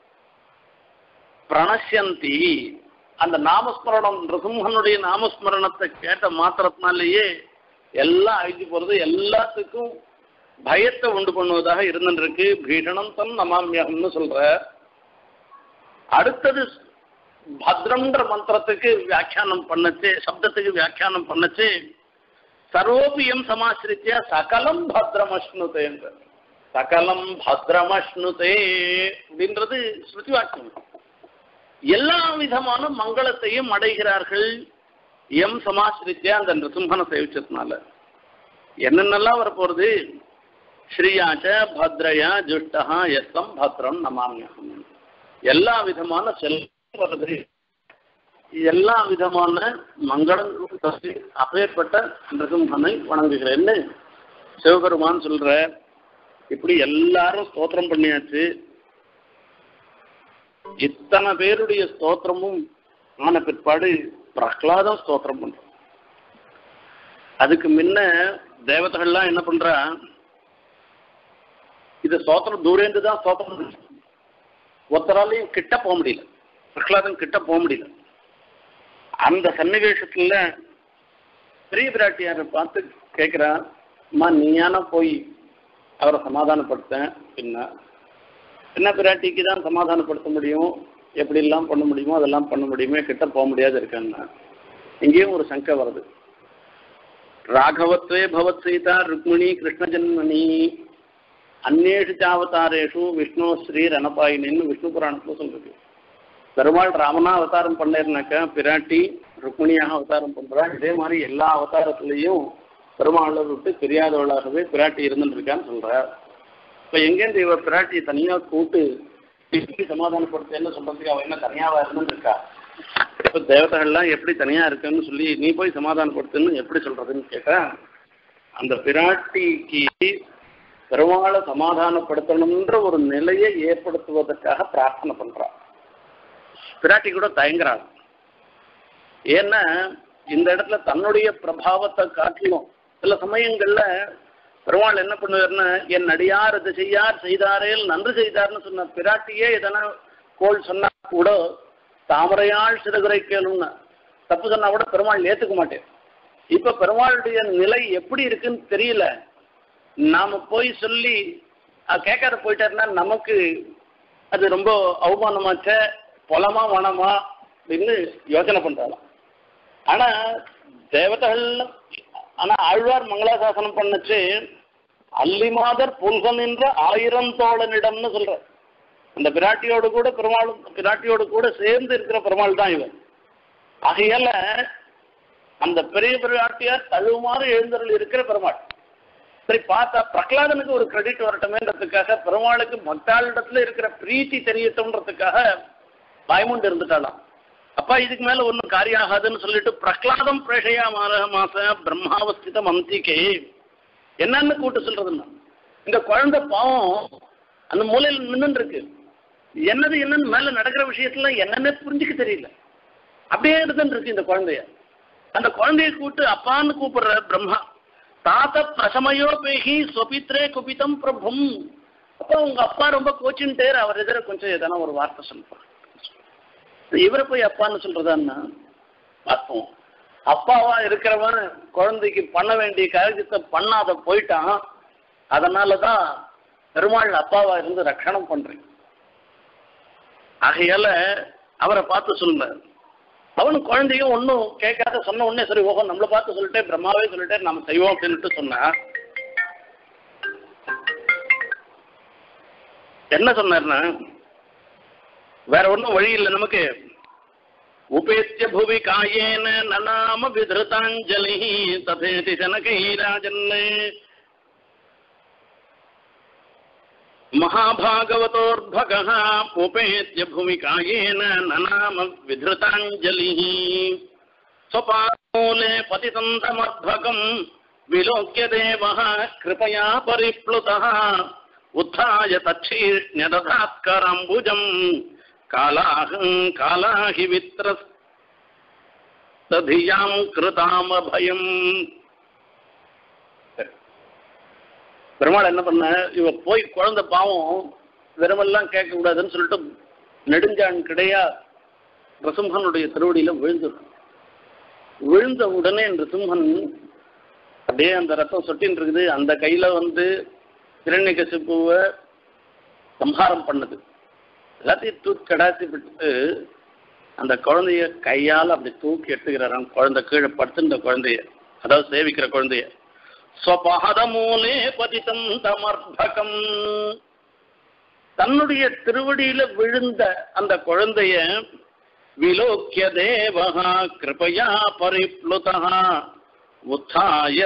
[SPEAKER 1] பிரணஷ்யந்தி அந்த நாமஸ்மரணம் நிருசிம்மனுடைய நாமஸ்மரணத்தை கேட்ட மாத்திரத்தினாலேயே எல்லாம் அழிஞ்சு போறது, எல்லாத்துக்கும் பயத்தை உண்டு பண்ணுவதாக இருந்துருக்கு. பீஷணம் தன் நமாமியகம்னு சொல்ற. அடுத்தது பத்ரம்ன்ற மந்திரத்துக்கு வியாக்கியானம் பண்ணச்சு, சப்தத்துக்கு வியாக்கியானம் பண்ணச்சு சர்வோபியம் சமாசிரித்திய சகலம் பத்ரமஷ்ணுதே என்ற சகலம் பத்ரமஷ்ணுதே அப்படின்றது ஸ்ருதி வாக்கியம். எல்லா விதமான மங்களத்தையும் அடைகிறார்கள் எம் சமாசிரித்திய அந்த நிருசிம்மனை சேவிச்சதுனால. என்னென்னலாம் வரப்போறது? ஸ்ரீயாச்ச பத்ரயா ஜுஷ்டா எஸ்தம் பத்ரம் நமாமியகம். எல்லா விதமான செல்வம் வருது, எல்லா விதமான மங்களங்களும் தசி அப்பேற்பட்ட நிருசிம்மனை வணங்குகிறேன்னு சிவபெருமான் சொல்ற. இப்படி எல்லாரும் ஸ்தோத்திரம் பண்ணியாச்சு. இத்தனை பேருடைய ஸ்தோத்திரமும் ஆன பிற்பாடு பிரகலாதம் ஸ்தோத்திரம் பண்ற. அதுக்கு முன்ன தேவதைகள்லாம் என்ன பண்றா, இது ஸ்தோத்திரம் தூரேந்து தான் ஸ்தோத்திரம், ஒருத்தராலையும் கிட்ட போக முடியல, பிரகலாதன் கிட்ட போக முடியல. அந்த சன்னிவேஷத்துல பெரிய பிராட்டியாரை பார்த்து கேட்கிறான், அம்மா நீயான போய் அவரை சமாதானப்படுத்தேன். பின்ன என்ன பிராட்டிக்கு தான் சமாதானப்படுத்த முடியும், எப்படி எல்லாம் பண்ண முடியுமோ அதெல்லாம் பண்ண முடியுமே, கிட்ட போக முடியாது இருக்காங்கன்னா இங்கேயும் ஒரு சங்கை வருது. ராகவத்வே பவத் சீதா ருக்மிணி கிருஷ்ண ஜன்மணி அந்நேஷு சாவதாரேஷு விஷ்ணு ஸ்ரீ ரணபாயினின்னு விஷ்ணு புராணத்துல சொல்றது. பெருமாள் ராமனா அவதாரம் பண்ணேருனாக்கா பிராட்டி ருக்மிணியாக அவதாரம் பண்றா. இதே மாதிரி எல்லா அவதாரத்திலையும் பெருமாளை விட்டு தெரியாதவளாகவே பிராட்டி இருந்துட்டு இருக்கான்னு சொல்ற. இப்ப எங்கேருந்து இவ பிராட்டியை தனியா கூட்டு சமாதானப்படுத்தேன்னு சொல்றதுக்கு அவ என்ன தனியாவா இருந்துட்டு இருக்கா? இப்ப தேவதைகள்லாம் எப்படி தனியா இருக்குன்னு சொல்லி நீ போய் சமாதானப்படுத்துன்னு எப்படி சொல்றதுன்னு கேட்டா, அந்த பிராட்டிக்கு பெருமாளை சமாதானப்படுத்தணும்ன்ற ஒரு நிலையை ஏற்படுத்துவதற்காக பிரார்த்தனை பண்றா. பிராட்டி கூட தயங்குறாங்க. ஏன்னா இந்த இடத்துல தன்னுடைய பிரபாவத்தை காட்டிலும் சில சமயங்கள்ல பெருமாள் என்ன பண்ணுவார்னா, என் அடியார் அது செய்யார் செய்தாரேல் நன்று செய்தார்னு சொன்ன பிராட்டியே எதனா கோள் சொன்னா கூட தாமரையாள் சிறுகுறை கேளும்னா தப்பு சொன்னா கூட பெருமாள் ஏத்துக்க மாட்டேன். இப்ப பெருமாளுடைய நிலை எப்படி இருக்குன்னு தெரியல, நாம போய் சொல்லி கேட்காத போயிட்டாருன்னா நமக்கு அது ரொம்ப அவமானமாச்ச, பொலமா வனமா அப்படின்னு யோசனை பண்றாங்க. ஆனா தேவதைகள் ஆனா ஆழ்வார் மங்களாசாசனம் பண்ணச்சு அல்லிமாதர் புல்கன் என்ற ஆயிரம் தோழனிடம்னு சொல்ற. அந்த பிராட்டியோடு கூட பெருமாள் பிராட்டியோடு கூட சேர்ந்து இருக்கிற பெருமாள் தான் இவன். ஆகையால அந்த பெரிய பிராட்டியார் தழுவுமாறு எழுந்தருள் இருக்கிற பெருமாள். சரி பார்த்தா பிரகலாதனுக்கு ஒரு கிரெடிட் வரட்டுமேன்றதுக்காக பெருமாளுக்கு பக்தாளிடத்துல இருக்கிற பிரீத்தி தெரியட்டும்ன்றதுக்காக பயமுண்டு இருந்துட்டாலாம். அப்பா இதுக்கு மேல ஒன்றும் காரியம் ஆகாதுன்னு சொல்லிட்டு பிரகலாதம் பிரேஷையா மாத மாச பிரம்மாவஸ்திதம் அந்திக்கே என்னன்னு கூட்டு சொல்றதுன்னா, இந்த குழந்தை பாவம் அந்த மூலையில் நின்று இருக்கு, என்னது என்னன்னு மேல நடக்கிற விஷயத்துல என்னன்னு புரிஞ்சுக்க தெரியல, அப்படியே இருந்துன்னு இருக்கு இந்த குழந்தைய. அந்த குழந்தைய கூட்டு அப்பான்னு கூப்பிடுற பிரம்மா, தாத்த பிரசமயோ பேகி சொபித்ரே குபிதம் பிரபும். அப்போ உங்க அப்பா ரொம்ப கோச்சின்ட்டேர், அவர் எதிர கொஞ்சம் எதனா ஒரு வார்த்தை சொல்லுவார். இவரை போய் அப்பான்னு சொல்றதான்னா பார்ப்போம். அப்பாவா இருக்கிறவன் குழந்தைக்கு பண்ண வேண்டிய காரியத்தை பண்ணாத போயிட்டான். அதனாலதான் பெருமாள் அப்பாவா இருந்து ரட்சணம் பண்றேன். ஆகையால அவரை பார்த்து சொல்றாரு. அவனு குழந்தையும் ஒன்னும் கேட்காத சொன்ன உடனே சரி ஓஹோ நம்மளை பார்த்து சொல்லிட்டே பிரம்மாவே சொல்லிட்டே நம்ம செய்வோம் அப்படின்ட்டு சொன்னா என்ன சொன்னார்னா, வேற ஒன்றும் வழி இல்லை நமக்கு. உபேத்திய புவி காயேன நநாம விதிருதாஞ்சலி ததேதி ஜனகை ராஜன்னே மகாபாகவதோர்பகः உபேத்ய புவி காயேன நநாம விதிருதாஞ்சலிः ஸ்வபாதமூலே பதிதம் தமர்பகம் விலோக்ய தேவः கிருபயா பரிப்ளுதः உத்தாய தச்சீர்ண்யததாத்கராம்புஜம் காலாஹம் காலாஹி வித்ரஸ்ததியாம் கிருதாம பயம். பெருமாள் என்ன பண்ண, இவ போய் குழந்தை பாவம் வெறுமெல்லாம் கேட்க கூடாதுன்னு சொல்லிட்டு நெடுஞ்சான் கிடையா நிருசிம்மனுடைய திருவடியில விழுந்துடும். விழுந்த உடனே நிருசிம்மன் அப்படியே அந்த ரத்தம் சொட்டின்னு இருக்குது. அந்த கையில வந்து ஹிரண்யகசிபுவை சம்ஹாரம் பண்ணது. எல்லாத்தையும் தூக்கி கடாசி விட்டு அந்த குழந்தைய கையால் அப்படி தூக்கி எடுத்துக்கிறாராம். குழந்தை கீழே படுத்துன்ற குழந்தைய, அதாவது சேவிக்கிற குழந்தைய. ஸ்வபாதமூலே பதிதம் தமர்பகம், தன்னுடைய திருவடியில விழுந்த அந்த குழந்தைய விலோக்கிய தேவஹா கிருபயா பரிப்ளுதா உத்தாய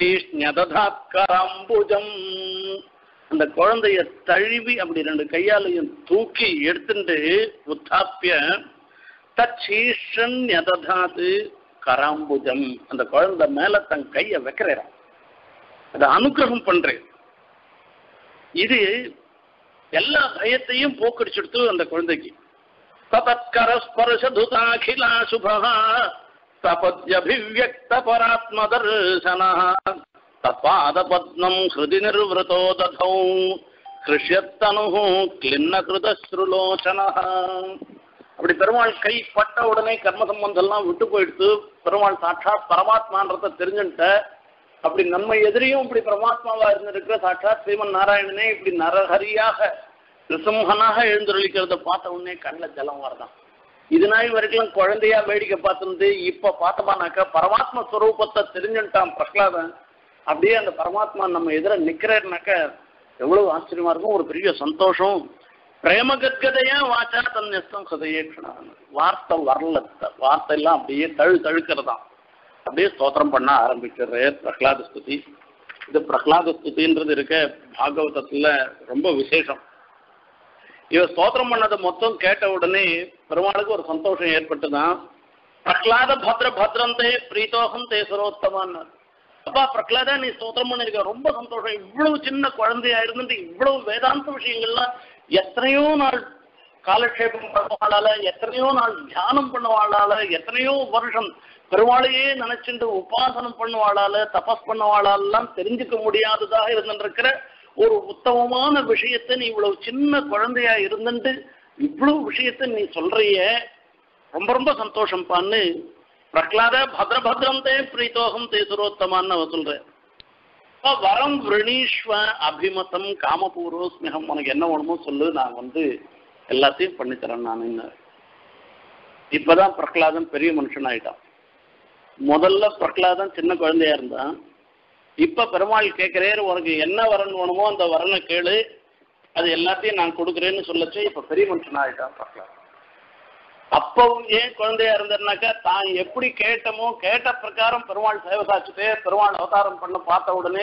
[SPEAKER 1] தச்சீஷ்ண்யததாத்கராம்புஜம், அந்த குழந்தைய தழுவி அப்படி ரெண்டு கையாலையும் தூக்கி எடுத்துட்டு உத்தாப்பிய தச்சீஷ்ண்யததாது கராம்புஜம், அந்த குழந்தை மேல தன் கையை வைக்கிறேன், அதை அனுகிரகம் பண்றேன். இது எல்லா பயத்தையும் போக்கடிச்சுடுத்து அந்த குழந்தைக்கு. ததத்கரஸ்பர்ஷதுதாகிலா சுபஹா சபத்யபிவ்யக்த பராத்மதர்சனஹ தத்பாதபத்னம் ஹிருதி நிர்வృతో ததௌ ஹிருஷ்யத்தனுஹ க்லின்னகிருதஸ்ருலோச்சனஹ. அப்படி பெருமாள் கை பட்ட உடனே கர்ம சம்பந்தம்லாம் விட்டு போயிடுத்து. பெருமாள் சாட்சாத் பரமாத்மான்றதை தெரிஞ்சுட்ட. அப்படி நம்ம எதிரியும் இப்படி பரமாத்மாவா இருந்திருக்கிற சாட்சாத் ஸ்ரீமன் நாராயணனே இப்படி நரஹரியாக நிருசிம்மனாக எழுந்துருளிக்கிறத பார்த்த உடனே கண்ணில் ஜலம் வரதான். இது நாள் வரைக்கும் குழந்தையா வேடிக்கை பார்த்துருந்து இப்ப பார்த்தமானாக்கா பரமாத்மா ஸ்வரூபத்தை தெரிஞ்சுட்டான் பிரகலாதன். அப்படியே அந்த பரமாத்மா நம்ம எதிர நிக்கிறேன்னாக்க எவ்வளவு ஆச்சரியமா இருக்கும், ஒரு பெரிய சந்தோஷம். பிரேமகத்கதையா வாச்சா தன்யஸ்தம் சதயேக்ஷணம், வார்த்தை வரல, வார்த்தை எல்லாம் அப்படியே தழு தழுக்கிறதான். அப்படியே ஸ்தோத்திரம் பண்ண ஆரம்பிக்கிறது பிரகலாத ஸ்துதி. இது பிரகலாத ஸ்துதின்றது இருக்க பாகவதத்துல ரொம்ப விசேஷம். இவ ஸ்தோத்திரம் பண்ணதை மொத்தம் கேட்ட உடனே பெருமாளுக்கு ஒரு சந்தோஷம் ஏற்பட்டுதான். பிரகலாத பத்ர பத்ரந்தே பிரீத்தோகம் தே சரோத்தமான். அப்பா பிரகலாதா நீ ஸ்தோத்திரம் பண்ணிருக்க, ரொம்ப சந்தோஷம். இவ்வளவு சின்ன குழந்தையா இருந்துட்டு இவ்வளவு வேதாந்த விஷயங்கள்லாம் எத்தனையோ நாள் காலக்ஷேபம் பண்ணுவாளால, எத்தனையோ நாள் தியானம் பண்ணுவாளால, எத்தனையோ வருஷம் பெருமாளையே நினைச்சுட்டு உபாசனம் பண்ணுவாளால, தபஸ் பண்ணுவாளாலாம் தெரிஞ்சுக்க முடியாததாக இருந்துருக்கிற ஒரு உத்தமமான விஷயத்தை நீ இவ்வளவு சின்ன குழந்தையா இருந்துட்டு இவ்வளவு விஷயத்தை நீ சொல்றிய, ரொம்ப ரொம்ப சந்தோஷம்பான்னு பிரகலாத பத்ர பத்ரம் தே பிரீத்தோகம் தே சுரோத்தமான்னு அவ சொல்ற. வரம் விரணீஸ்வ அபிமதம் காமபூர்வஸ்மிகம், உனக்கு என்ன வேணுமோ சொல்லு, நான் வந்து எல்லாத்தையும் பண்ணித்தரேன் நான். இப்பதான் பிரகலாதன் பெரிய மனுஷன் ஆயிட்டான். முதல்ல பிரகலாதன் சின்ன குழந்தையா இருந்தான். இப்ப பெருமாள் கேட்கிறேன், உனக்கு என்ன வரன் வேணுமோ அந்த வரனை கேளு, அது எல்லாத்தையும் நான் கொடுக்குறேன்னு சொல்லச்சு இப்ப பெரிய மனுஷன் ஆயிட்டான் பிரகலாதன். அப்பவும் ஏன் குழந்தையா இருந்தேன்னாக்கா தான் எப்படி கேட்டமோ கேட்ட பிரகாரம் பெருமாள் சேவை சாச்சுட்டே பெருமாள் அவதாரம் பண்ண பார்த்த உடனே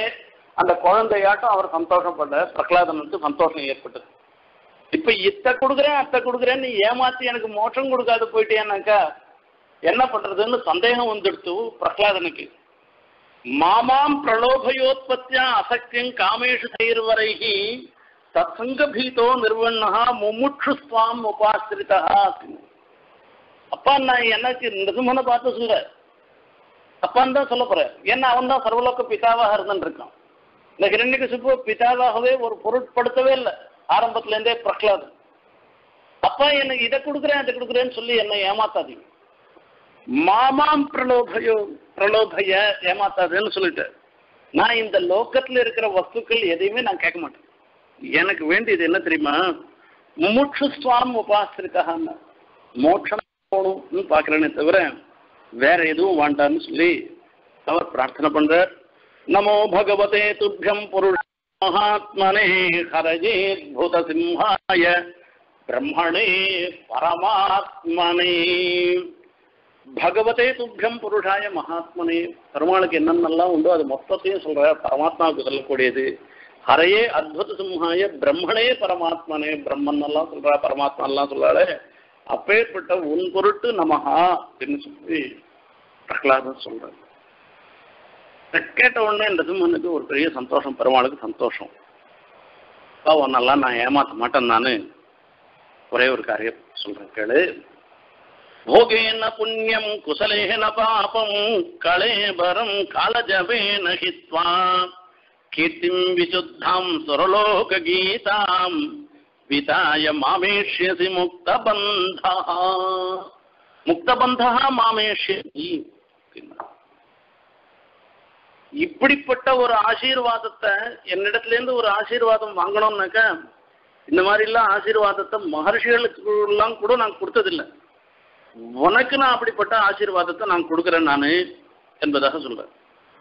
[SPEAKER 1] அந்த குழந்தையாட்டம் அவர் சந்தோஷப்பட பிரகலாதனுக்கு சந்தோஷம் ஏற்பட்டது. இப்ப இத்த கொடுக்குறேன் அத்தை கொடுக்குறேன்னு ஏமாத்தி எனக்கு மோட்சம் கொடுக்காது போயிட்டேன்னாக்கா என்ன பண்றதுன்னு சந்தேகம் வந்துடுத்து பிரகலாதனுக்கு. மாமாம் பிரலோபயோத்பத்தியா அசக்தியம் காமேஷு தயிர்வரைகி தத்சங்கபீதோ நிர்வண்ணா முமுட்சுஸ்வாம் உபாசிரிதா. அப்பா நான் எனக்கு நிருமனை பார்த்து சொல்ற அப்பான்னு தான் சொல்ல போறேன். ஏன்னா அவன் தான் சர்வலோக பிதாவாக இருந்துட்டு இருக்கான். இந்த ஹிரண்யகசிபு பிதாவாகவே ஒரு பொருட்படுத்தவே இல்லை ஆரம்பத்துல இருந்தே பிரகலாதன். அப்பா எனக்கு இதை கொடுக்குறேன் அதை கொடுக்குறேன்னு சொல்லி என்னை ஏமாத்தாதீங்க, மாமாம் பிரலோபயோ பிரலோபய ஏமாத்தாதுன்னு சொல்லிட்டு நான் இந்த லோக்கத்துல இருக்கிற வஸ்துக்கள் எதையுமே நான் கேட்க மாட்டேன். எனக்கு வேண்டியது என்ன தெரியுமா, முமுட்சுஸ்வாம் உபாசிரிதான்னு மோட்சம் போகணும்னு பாக்குறேனே தவிர வேற எதுவும் வேண்டான்னு சொல்லி அவர் பிரார்த்தனை பண்றார். நமோ பகவதே துப்யம் புருஷ மகாத்மனே ஹரஜேத் பூத சிம்ஹாய பிரம்மணே பரமாத்மனே. பகவதே துப்யம் புருஷாய மகாத்மனே, பெருமாளுக்கு என்னென்னலாம் உண்டோ அது மொத்தத்தையும் சொல்ற, பரமாத்மாவுக்கு சொல்லக்கூடியது. ஹரையே அத்புத சிம்ஹாய பிரம்மணே பரமாத்மனே, பிரம்மன் எல்லாம் சொல்றா, பரமாத்மா எல்லாம் சொல்றாளே, அப்பேற்பட்ட உன் பொருட்டு நமஹா அப்படின்னு சொல்லி பிரகலாதன் சொல்றாரு. கேட்ட உடனே இந்த சிம்மனுக்கு ஒரு பெரிய சந்தோஷம், பெருமாளுக்கு சந்தோஷம். உன்னெல்லாம் நான் ஏமாத்த மாட்டேன், நானு ஒரே ஒரு காரியம் சொல்றேன் கேளு. भोगेन पुण्यम कुशलेन पापम कलेबरम कालजवेन हित्वा कीर्तिं विशुद्धां सुरलोक गीतां विताय मामेष्यसि मुक्तबन्धः मुक्तबन्धः मामेष्यसि. இப்படிப்பட்ட ஒரு ஆசீர்வாதத்தை என்னிடத்துல இருந்து ஒரு ஆசீர்வாதம் வாங்கணும்னாக்கா இந்த மாதிரி எல்லாம் ஆசீர்வாதத்தை மகர்ஷிகளுக்கு எல்லாம் கூட நான் கொடுத்ததில்லை. உனக்கு நான் அப்படிப்பட்ட ஆசீர்வாதத்தை நான் கொடுக்குறேன் நானு என்பதாக சொல்றேன்.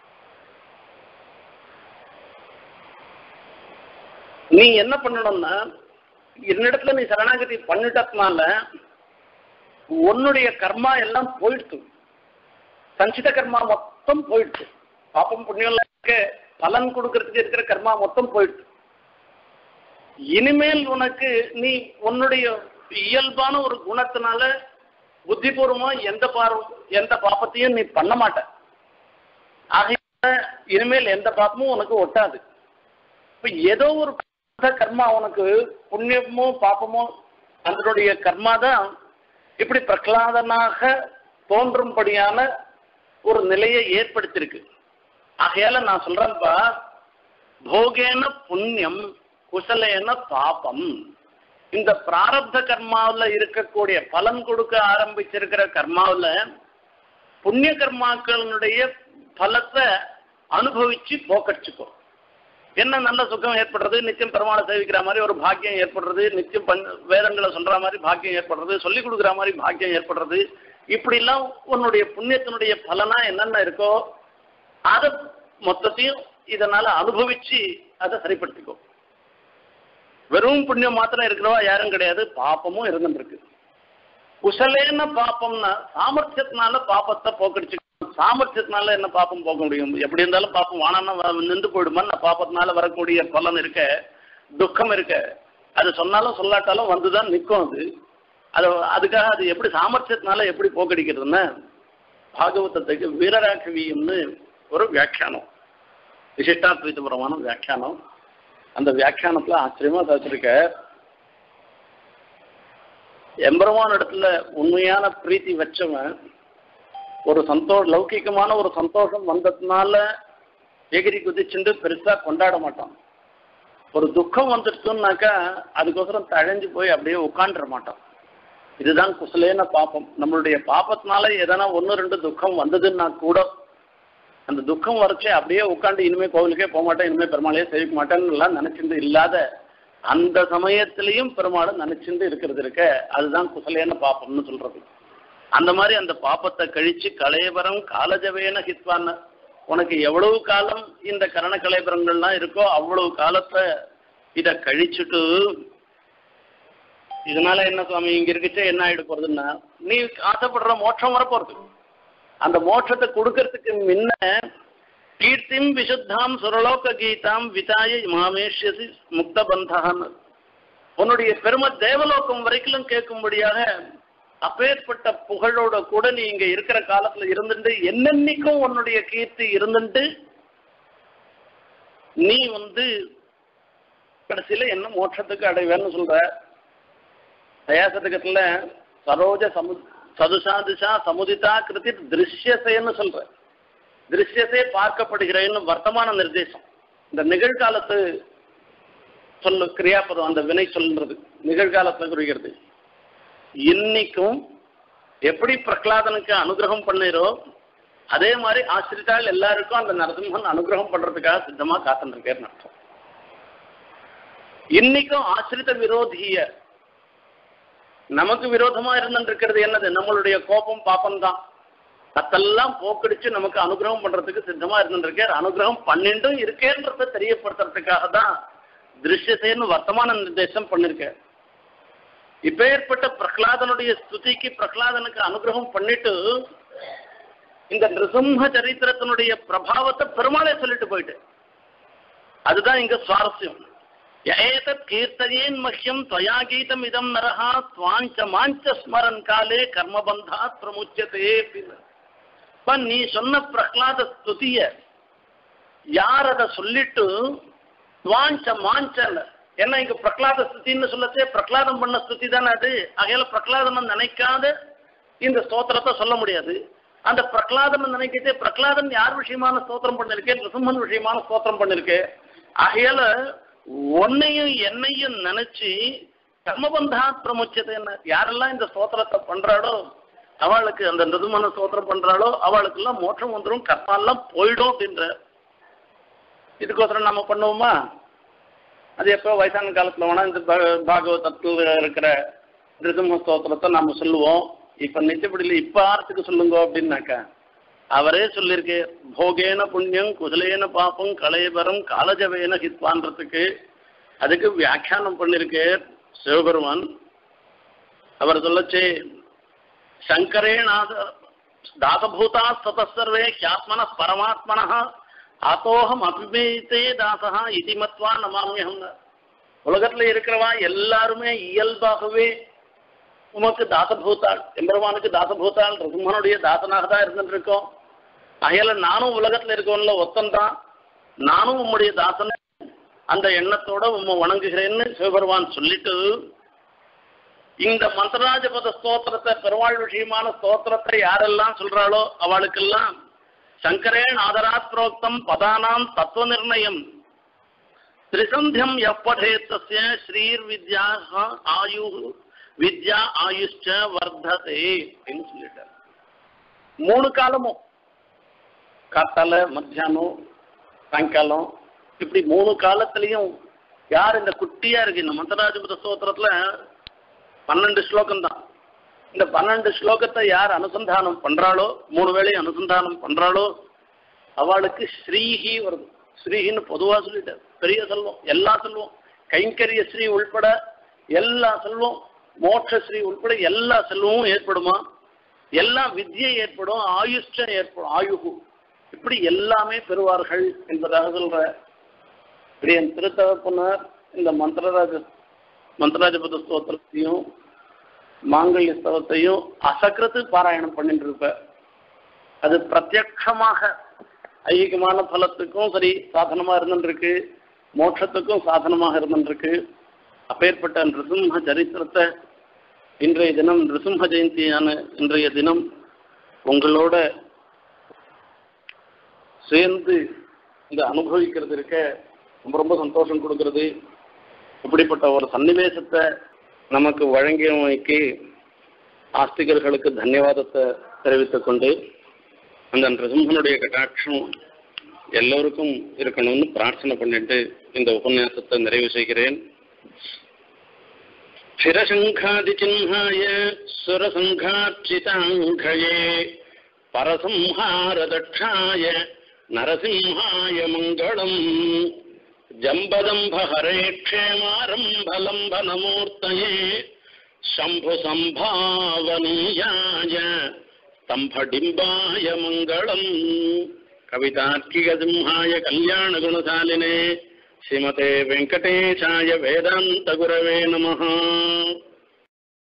[SPEAKER 1] நீ என்ன பண்ணணும்னா என்னிடத்துல நீ சரணாகதி பண்ணிட்டதுனால உன்னுடைய கர்மா எல்லாம் போயிடுச்சு, சஞ்சித கர்மா மொத்தம் போயிடுச்சு. பாப்பம் புண்ணியம் பலன் கொடுக்கறதுக்கு இருக்கிற கர்மா மொத்தம் போயிடுச்சு. இனிமேல் உனக்கு நீ உன்னுடைய இயல்பான ஒரு குணத்தினால புத்திபூர்வமா எந்த பாரும் எந்த பாப்பத்தையும் நீ பண்ண மாட்ட. ஆக இனிமேல் எந்த பாப்பமும் உனக்கு ஒட்டாது. இப்ப ஏதோ ஒரு கர்மா உனக்கு புண்ணியமோ பாப்பமோ அதனுடைய கர்மா தான் இப்படி பிரகலாதனாக தோன்றும்படியான ஒரு நிலையை ஏற்படுத்தியிருக்கு. ஆகையால நான் சொல்றேன்ப்பா, போகேன புண்ணியம் குசலேன பாபம். இந்த பிராரப்த கர்மாவில் இருக்கக்கூடிய பலன் கொடுக்க ஆரம்பிச்சிருக்கிற கர்மாவில் புண்ணிய கர்மாக்களுடைய பலத்தை அனுபவிச்சு போக்கடிச்சுக்கோ. என்ன நல்ல சுகம் ஏற்படுறது, நிச்சயம் பெருமாளை சேவிக்கிற மாதிரி ஒரு பாக்கியம் ஏற்படுறது, நிச்சயம் பண் வேதங்களை சொல்ற மாதிரி பாக்கியம் ஏற்படுறது, சொல்லிக் கொடுக்குற மாதிரி பாக்கியம் ஏற்படுறது, இப்படிலாம் உன்னுடைய புண்ணியத்தினுடைய பலனா என்னென்ன இருக்கோ அதை மொத்தத்தையும் இதனால அனுபவிச்சு அதை சரிப்படுத்திக்கோ. வெறும் புண்ணியம் மாத்திரம் இருக்கிறவா யாரும் கிடையாது, பாப்பமும் இருந்துருக்கு. குசலேன பாப்பம்னா சாமர்த்தியத்தினால பாப்பத்தை போக்கடிச்சு. சாமர்த்தியத்தினால என்ன பாப்பம் போக்க முடியும்? எப்படி இருந்தாலும் பாப்பம் வானான நின்று போயிடுமா? பாப்பத்தினால வரக்கூடிய பலன் இருக்க, துக்கம் இருக்க, அது சொன்னாலும் சொல்லாட்டாலும் வந்துதான் நிற்கும். அது அது அதுக்காக அது எப்படி சாமர்த்தியத்தினால எப்படி போக்கடிக்கிறதுன்னா பாகவதத்துக்கு வீரராகவியம்னு ஒரு வியாக்கியானம், விசிஷ்டாத்வைதபுரமான வியாக்கியானம். அந்த வியாக்கியானத்துல ஆச்சரியமா தச்சிருக்க, எம்பெருமான் இடத்துல உண்மையான பிரீத்தி வச்சவன் ஒரு சந்தோஷ லௌகிகமான ஒரு சந்தோஷம் வந்ததுனால எகிரி குதிச்சுட்டு பெருசா கொண்டாட மாட்டான். ஒரு துக்கம் வந்துடுச்சுன்னாக்கா அதுக்கோசரம் தழைஞ்சு போய் அப்படியே உட்காந்துட மாட்டான். இதுதான் குசலேன பாப்பம். நம்மளுடைய பாப்பத்தினால எதனா ஒன்று ரெண்டு துக்கம் வந்ததுன்னா கூட அந்த துக்கம் வரைச்சே அப்படியே உட்காந்து இனிமே கோவிலுக்கே போக மாட்டேன், இனிமே பெருமாளையே சேவிக்க மாட்டேன்னு எல்லாம் நினைச்சிருந்து இல்லாத அந்த சமயத்திலையும் பெருமாளும் நினைச்சிருந்து இருக்கிறது இருக்க, அதுதான் குசலேன பாப்பம்னு சொல்றது. அந்த மாதிரி அந்த பாப்பத்தை கழிச்சு கலேபரம் காலஜவேன ஹித்வான்னு உனக்கு எவ்வளவு காலம் இந்த கரண கலேபரங்கள்லாம் இருக்கோ அவ்வளவு காலத்தை இதை கழிச்சுட்டு, இதனால என்ன சுவாமி இங்க இருக்குச்சே என்ன ஆயிட போறதுன்னா நீ ஆசைப்படுற மோட்சம் வரப்போறது. அந்த மோட்சத்தை கொடுக்கறதுக்கு முன்ன கீர்த்திம் விசுத்தாம் சுரலோக கீதாம் விதாய மாமேஷ்யசி முக்த பந்தான். உன்னுடைய பெருமை தேவலோகம் வரைக்கும் கேட்கும்படியாக அப்பேற்பட்ட புகழோட கூட நீ இங்க இருக்கிற காலத்துல இருந்துட்டு என்னென்னைக்கும் உன்னுடைய கீர்த்தி இருந்துட்டு நீ வந்து கடைசியில என்ன மோட்சத்துக்கு அடைவேன்னு சொல்ற. தயாசதகத்துல சரோஜ சமு சதுசாதிஷா சமுதிதா கிருதி திருஷ்யசேன்னு சொல்ற. திருஷ்யசே பார்க்கப்படுகிறேன்னு வர்த்தமான நிர்தேசம். இந்த நிகழ்காலத்து சொல்லு கிரியாபதம், அந்த வினை சொல்றது நிகழ்காலத்துல குறிக்கிறது. இன்னைக்கும் எப்படி பிரகலாதனுக்கு அனுகிரகம் பண்ணீரோ அதே மாதிரி ஆசிரித்தால் எல்லாருக்கும் அந்த நரசிம்மன் அனுகிரகம் பண்றதுக்காக சித்தமா காத்துருக்கேன்னு அர்த்தம். இன்னைக்கும் ஆசிரித்த விரோதிய நமக்கு விரோதமா இருந்துருக்கிறது என்னது? நம்மளுடைய கோபம் பாப்பம் தான். அதெல்லாம் போக்கடிச்சு நமக்கு அனுகிரகம் பண்றதுக்கு சித்தமா இருந்துருக்கார். அனுகிரகம் பண்ணிட்டும் இருக்கேன்றத தெரியப்படுத்துறதுக்காக தான் திருஷ்யசேன்னு வர்த்தமான நிர்தேசம் பண்ணிருக்க. இப்ப ஏற்பட்ட பிரகலாதனுடைய ஸ்துதிக்கு பிரகலாதனுக்கு அனுகிரகம் பண்ணிட்டு இந்த நிருசிம்ம சரித்திரத்தினுடைய பிரபாவத்தை பெருமாளே சொல்லிட்டு போயிட்டு, அதுதான் இங்க சுவாரஸ்யம். ஏதத் கீர்த்தயேன் மஹ்யம் त्वया கீதம் இதம் நரஹா त्वाञ्च மாஞ்ச ஸ்மரன் காலே கர்மபந்தாத் பிரமுச்யதே. இப்ப நீ சொன்ன பிரகலாத ஸ்துதிய யார் அதை சொல்லிட்டு துவாஞ்ச மாஞ்சல் என்ன இங்க பிரகலாத ஸ்துதின்னு சொல்லச்சே பிரகலாதம் பண்ண ஸ்துதி தானே அது. ஆகையால பிரகலாதன் நினைக்காத இந்த ஸ்தோத்திரத்தை சொல்ல முடியாது. அந்த பிரகலாதன் நினைக்கிட்டே பிரகலாதன் யார் விஷயமான ஸ்தோத்திரம் பண்ணிருக்கேன்? நிருசிம்மன் விஷயமான ஸ்தோத்திரம் பண்ணிருக்கேன். ஆகையால உன்னையும் என்னையும் நினைச்சு கர்மபந்தா பிரமுச்சத்தை என்ன யாரெல்லாம் இந்த ஸ்தோத்திரத்தை பண்றாளோ அவளுக்கு, அந்த நிருசிம்மன ஸ்தோத்திரம் பண்றாளோ அவளுக்கு எல்லாம் மோட்சம் வந்துடும், கர்மாலாம் போயிடும் அப்படின்ற. இதுக்கோசரம் நம்ம பண்ணுவோமா? அது எப்போ வயசான காலத்துல வேணா இந்த பாகவதத்தில் இருக்கிற நிருசிம்ம ஸ்தோத்திரத்தை நாம சொல்லுவோம். இப்ப நிச்சயப்படியில் இப்ப ஆர்த்துக்கு சொல்லுங்க அப்படின்னாக்கா அவரே சொல்லியிருக்கே, போகேன புண்ணியம் குசலேன பாப்பம் கலையபரம் காலஜவேன ஹித்வான்றதுக்கு அதுக்கு வியாக்கியானம் பண்ணிருக்கே சிவபெருமான். அவர் சொல்லச்சே சங்கரேநாத தாசபூதா சதசர்வே ஹியாத்மன பரமாத்மன ஆத்தோகம் அபிமேத்தே தாசா இதிமத்வா நமாமியம். உலகத்துல இருக்கிறவா எல்லாருமே இயல்பாகவே உமக்கு தாசபூத்தாள், எம்பெருமானுக்கு தாசபூத்தாள், நிருசிம்மனுடைய தாசனாக தான் இருந்துட்டு இருக்கோம். அகையால நானும் உலகத்துல இருக்கவன்ல ஒத்தன் தான், நானும் உம்முடைய தாசன அந்த எண்ணத்தோட உம்மை வணங்குகிறேன்னு சிவபெருமான் சொல்லிட்டு இந்த மந்திரராஜபத ஸ்தோத்திரத்தை பெருமாள் விஷயமான ஸ்தோத்திரத்தை யாரெல்லாம் சொல்றாளோ அவளுக்கெல்லாம் சங்கரேன் ஆதராத் புரோக்தம் பதானாம் தத்துவ நிர்ணயம் திரிசந்தியம் எப்படே தஸ்ய ஸ்ரீர் வித்யா ஆயு வித்யா ஆயுஷ்ச வர்த்ததே அப்படின்னு சொல்லிட்டார். மூணு காலமும் காத்தால மத்தியானம் சாயங்காலம் இப்படி மூணு காலத்திலையும் யார் இந்த குட்டியா இருக்கு இந்த மந்திரராஜபத ஸ்தோத்திரத்துல பன்னெண்டு ஸ்லோகம் தான். இந்த பன்னெண்டு ஸ்லோகத்தை யார் அனுசந்தானம் பண்றாளோ, மூணு வேளையும் அனுசந்தானம் பண்றாளோ அவளுக்கு ஸ்ரீஹி வருது. ஸ்ரீஹின்னு பொதுவா சொல்லிட்டார். பெரிய செல்வம், எல்லா செல்வம், கைங்கரிய ஸ்ரீ உள்பட எல்லா செல்வம், மோட்சஸ்ரீ உள்பட எல்லா செல்வமும் ஏற்படுமா, எல்லா வித்யை ஏற்படும், ஆயுஷ்டம் ஏற்படும், ஆயுகு இப்படி எல்லாமே பெறுவார்கள் என்பதாக சொல்ற. இப்படி என் திருத்தகப்பனார் இந்த மந்திரராஜ மந்திரராஜபத ஸ்தோத்திரத்தையும் மாங்கல்ய ஸ்தவத்தையும் அசக்கிரத்து பாராயணம் பண்ணிட்டு இருப்ப. அது பிரத்யட்சமாக ஐகிகமான பலத்துக்கும் சரி சாதனமா இருந்துருக்கு, மோட்சத்துக்கும் சாதனமாக இருந்துருக்கு. அப்பேற்பட்ட நிருசிம்ம சரித்திரத்தை இன்றைய தினம் நிருசிம்ம ஜெயந்தியான இன்றைய தினம் உங்களோட சேர்ந்து இந்த அனுபவிக்கிறது இருக்க ரொம்ப ரொம்ப சந்தோஷம் கொடுக்கிறது. இப்படிப்பட்ட ஒரு சன்னிவேசத்தை நமக்கு வழங்கியமைக்கு ஆஸ்திகர்களுக்கு தன்யவாதத்தை தெரிவித்துக் கொண்டு அந்த நிருசிம்மனுடைய கட்டாட்சம் எல்லோருக்கும் இருக்கணும்னு பிரார்த்தனை பண்ணிட்டு இந்த உபன்யாசத்தை நிறைவு செய்கிறேன். ஸ்திரசங்காதி சின்ஹாய சுரசங்கார்ச்சிதாங்கயே பரசம்ஹார தட்சாய நரசிம்ஹாய மங்களம். ஜம்பதம்பஹரே க்ஷேமாரம்பலம்பனமூர்த்தயே சம்பு சம்பாவனீயாய ஸ்தம்படிம்பாய மங்களம்.
[SPEAKER 2] कवितार्किकसिंहाय कल्याणगुणशालिने श्रीमते वेंकटेशाय वेदांतगुरवे नमः।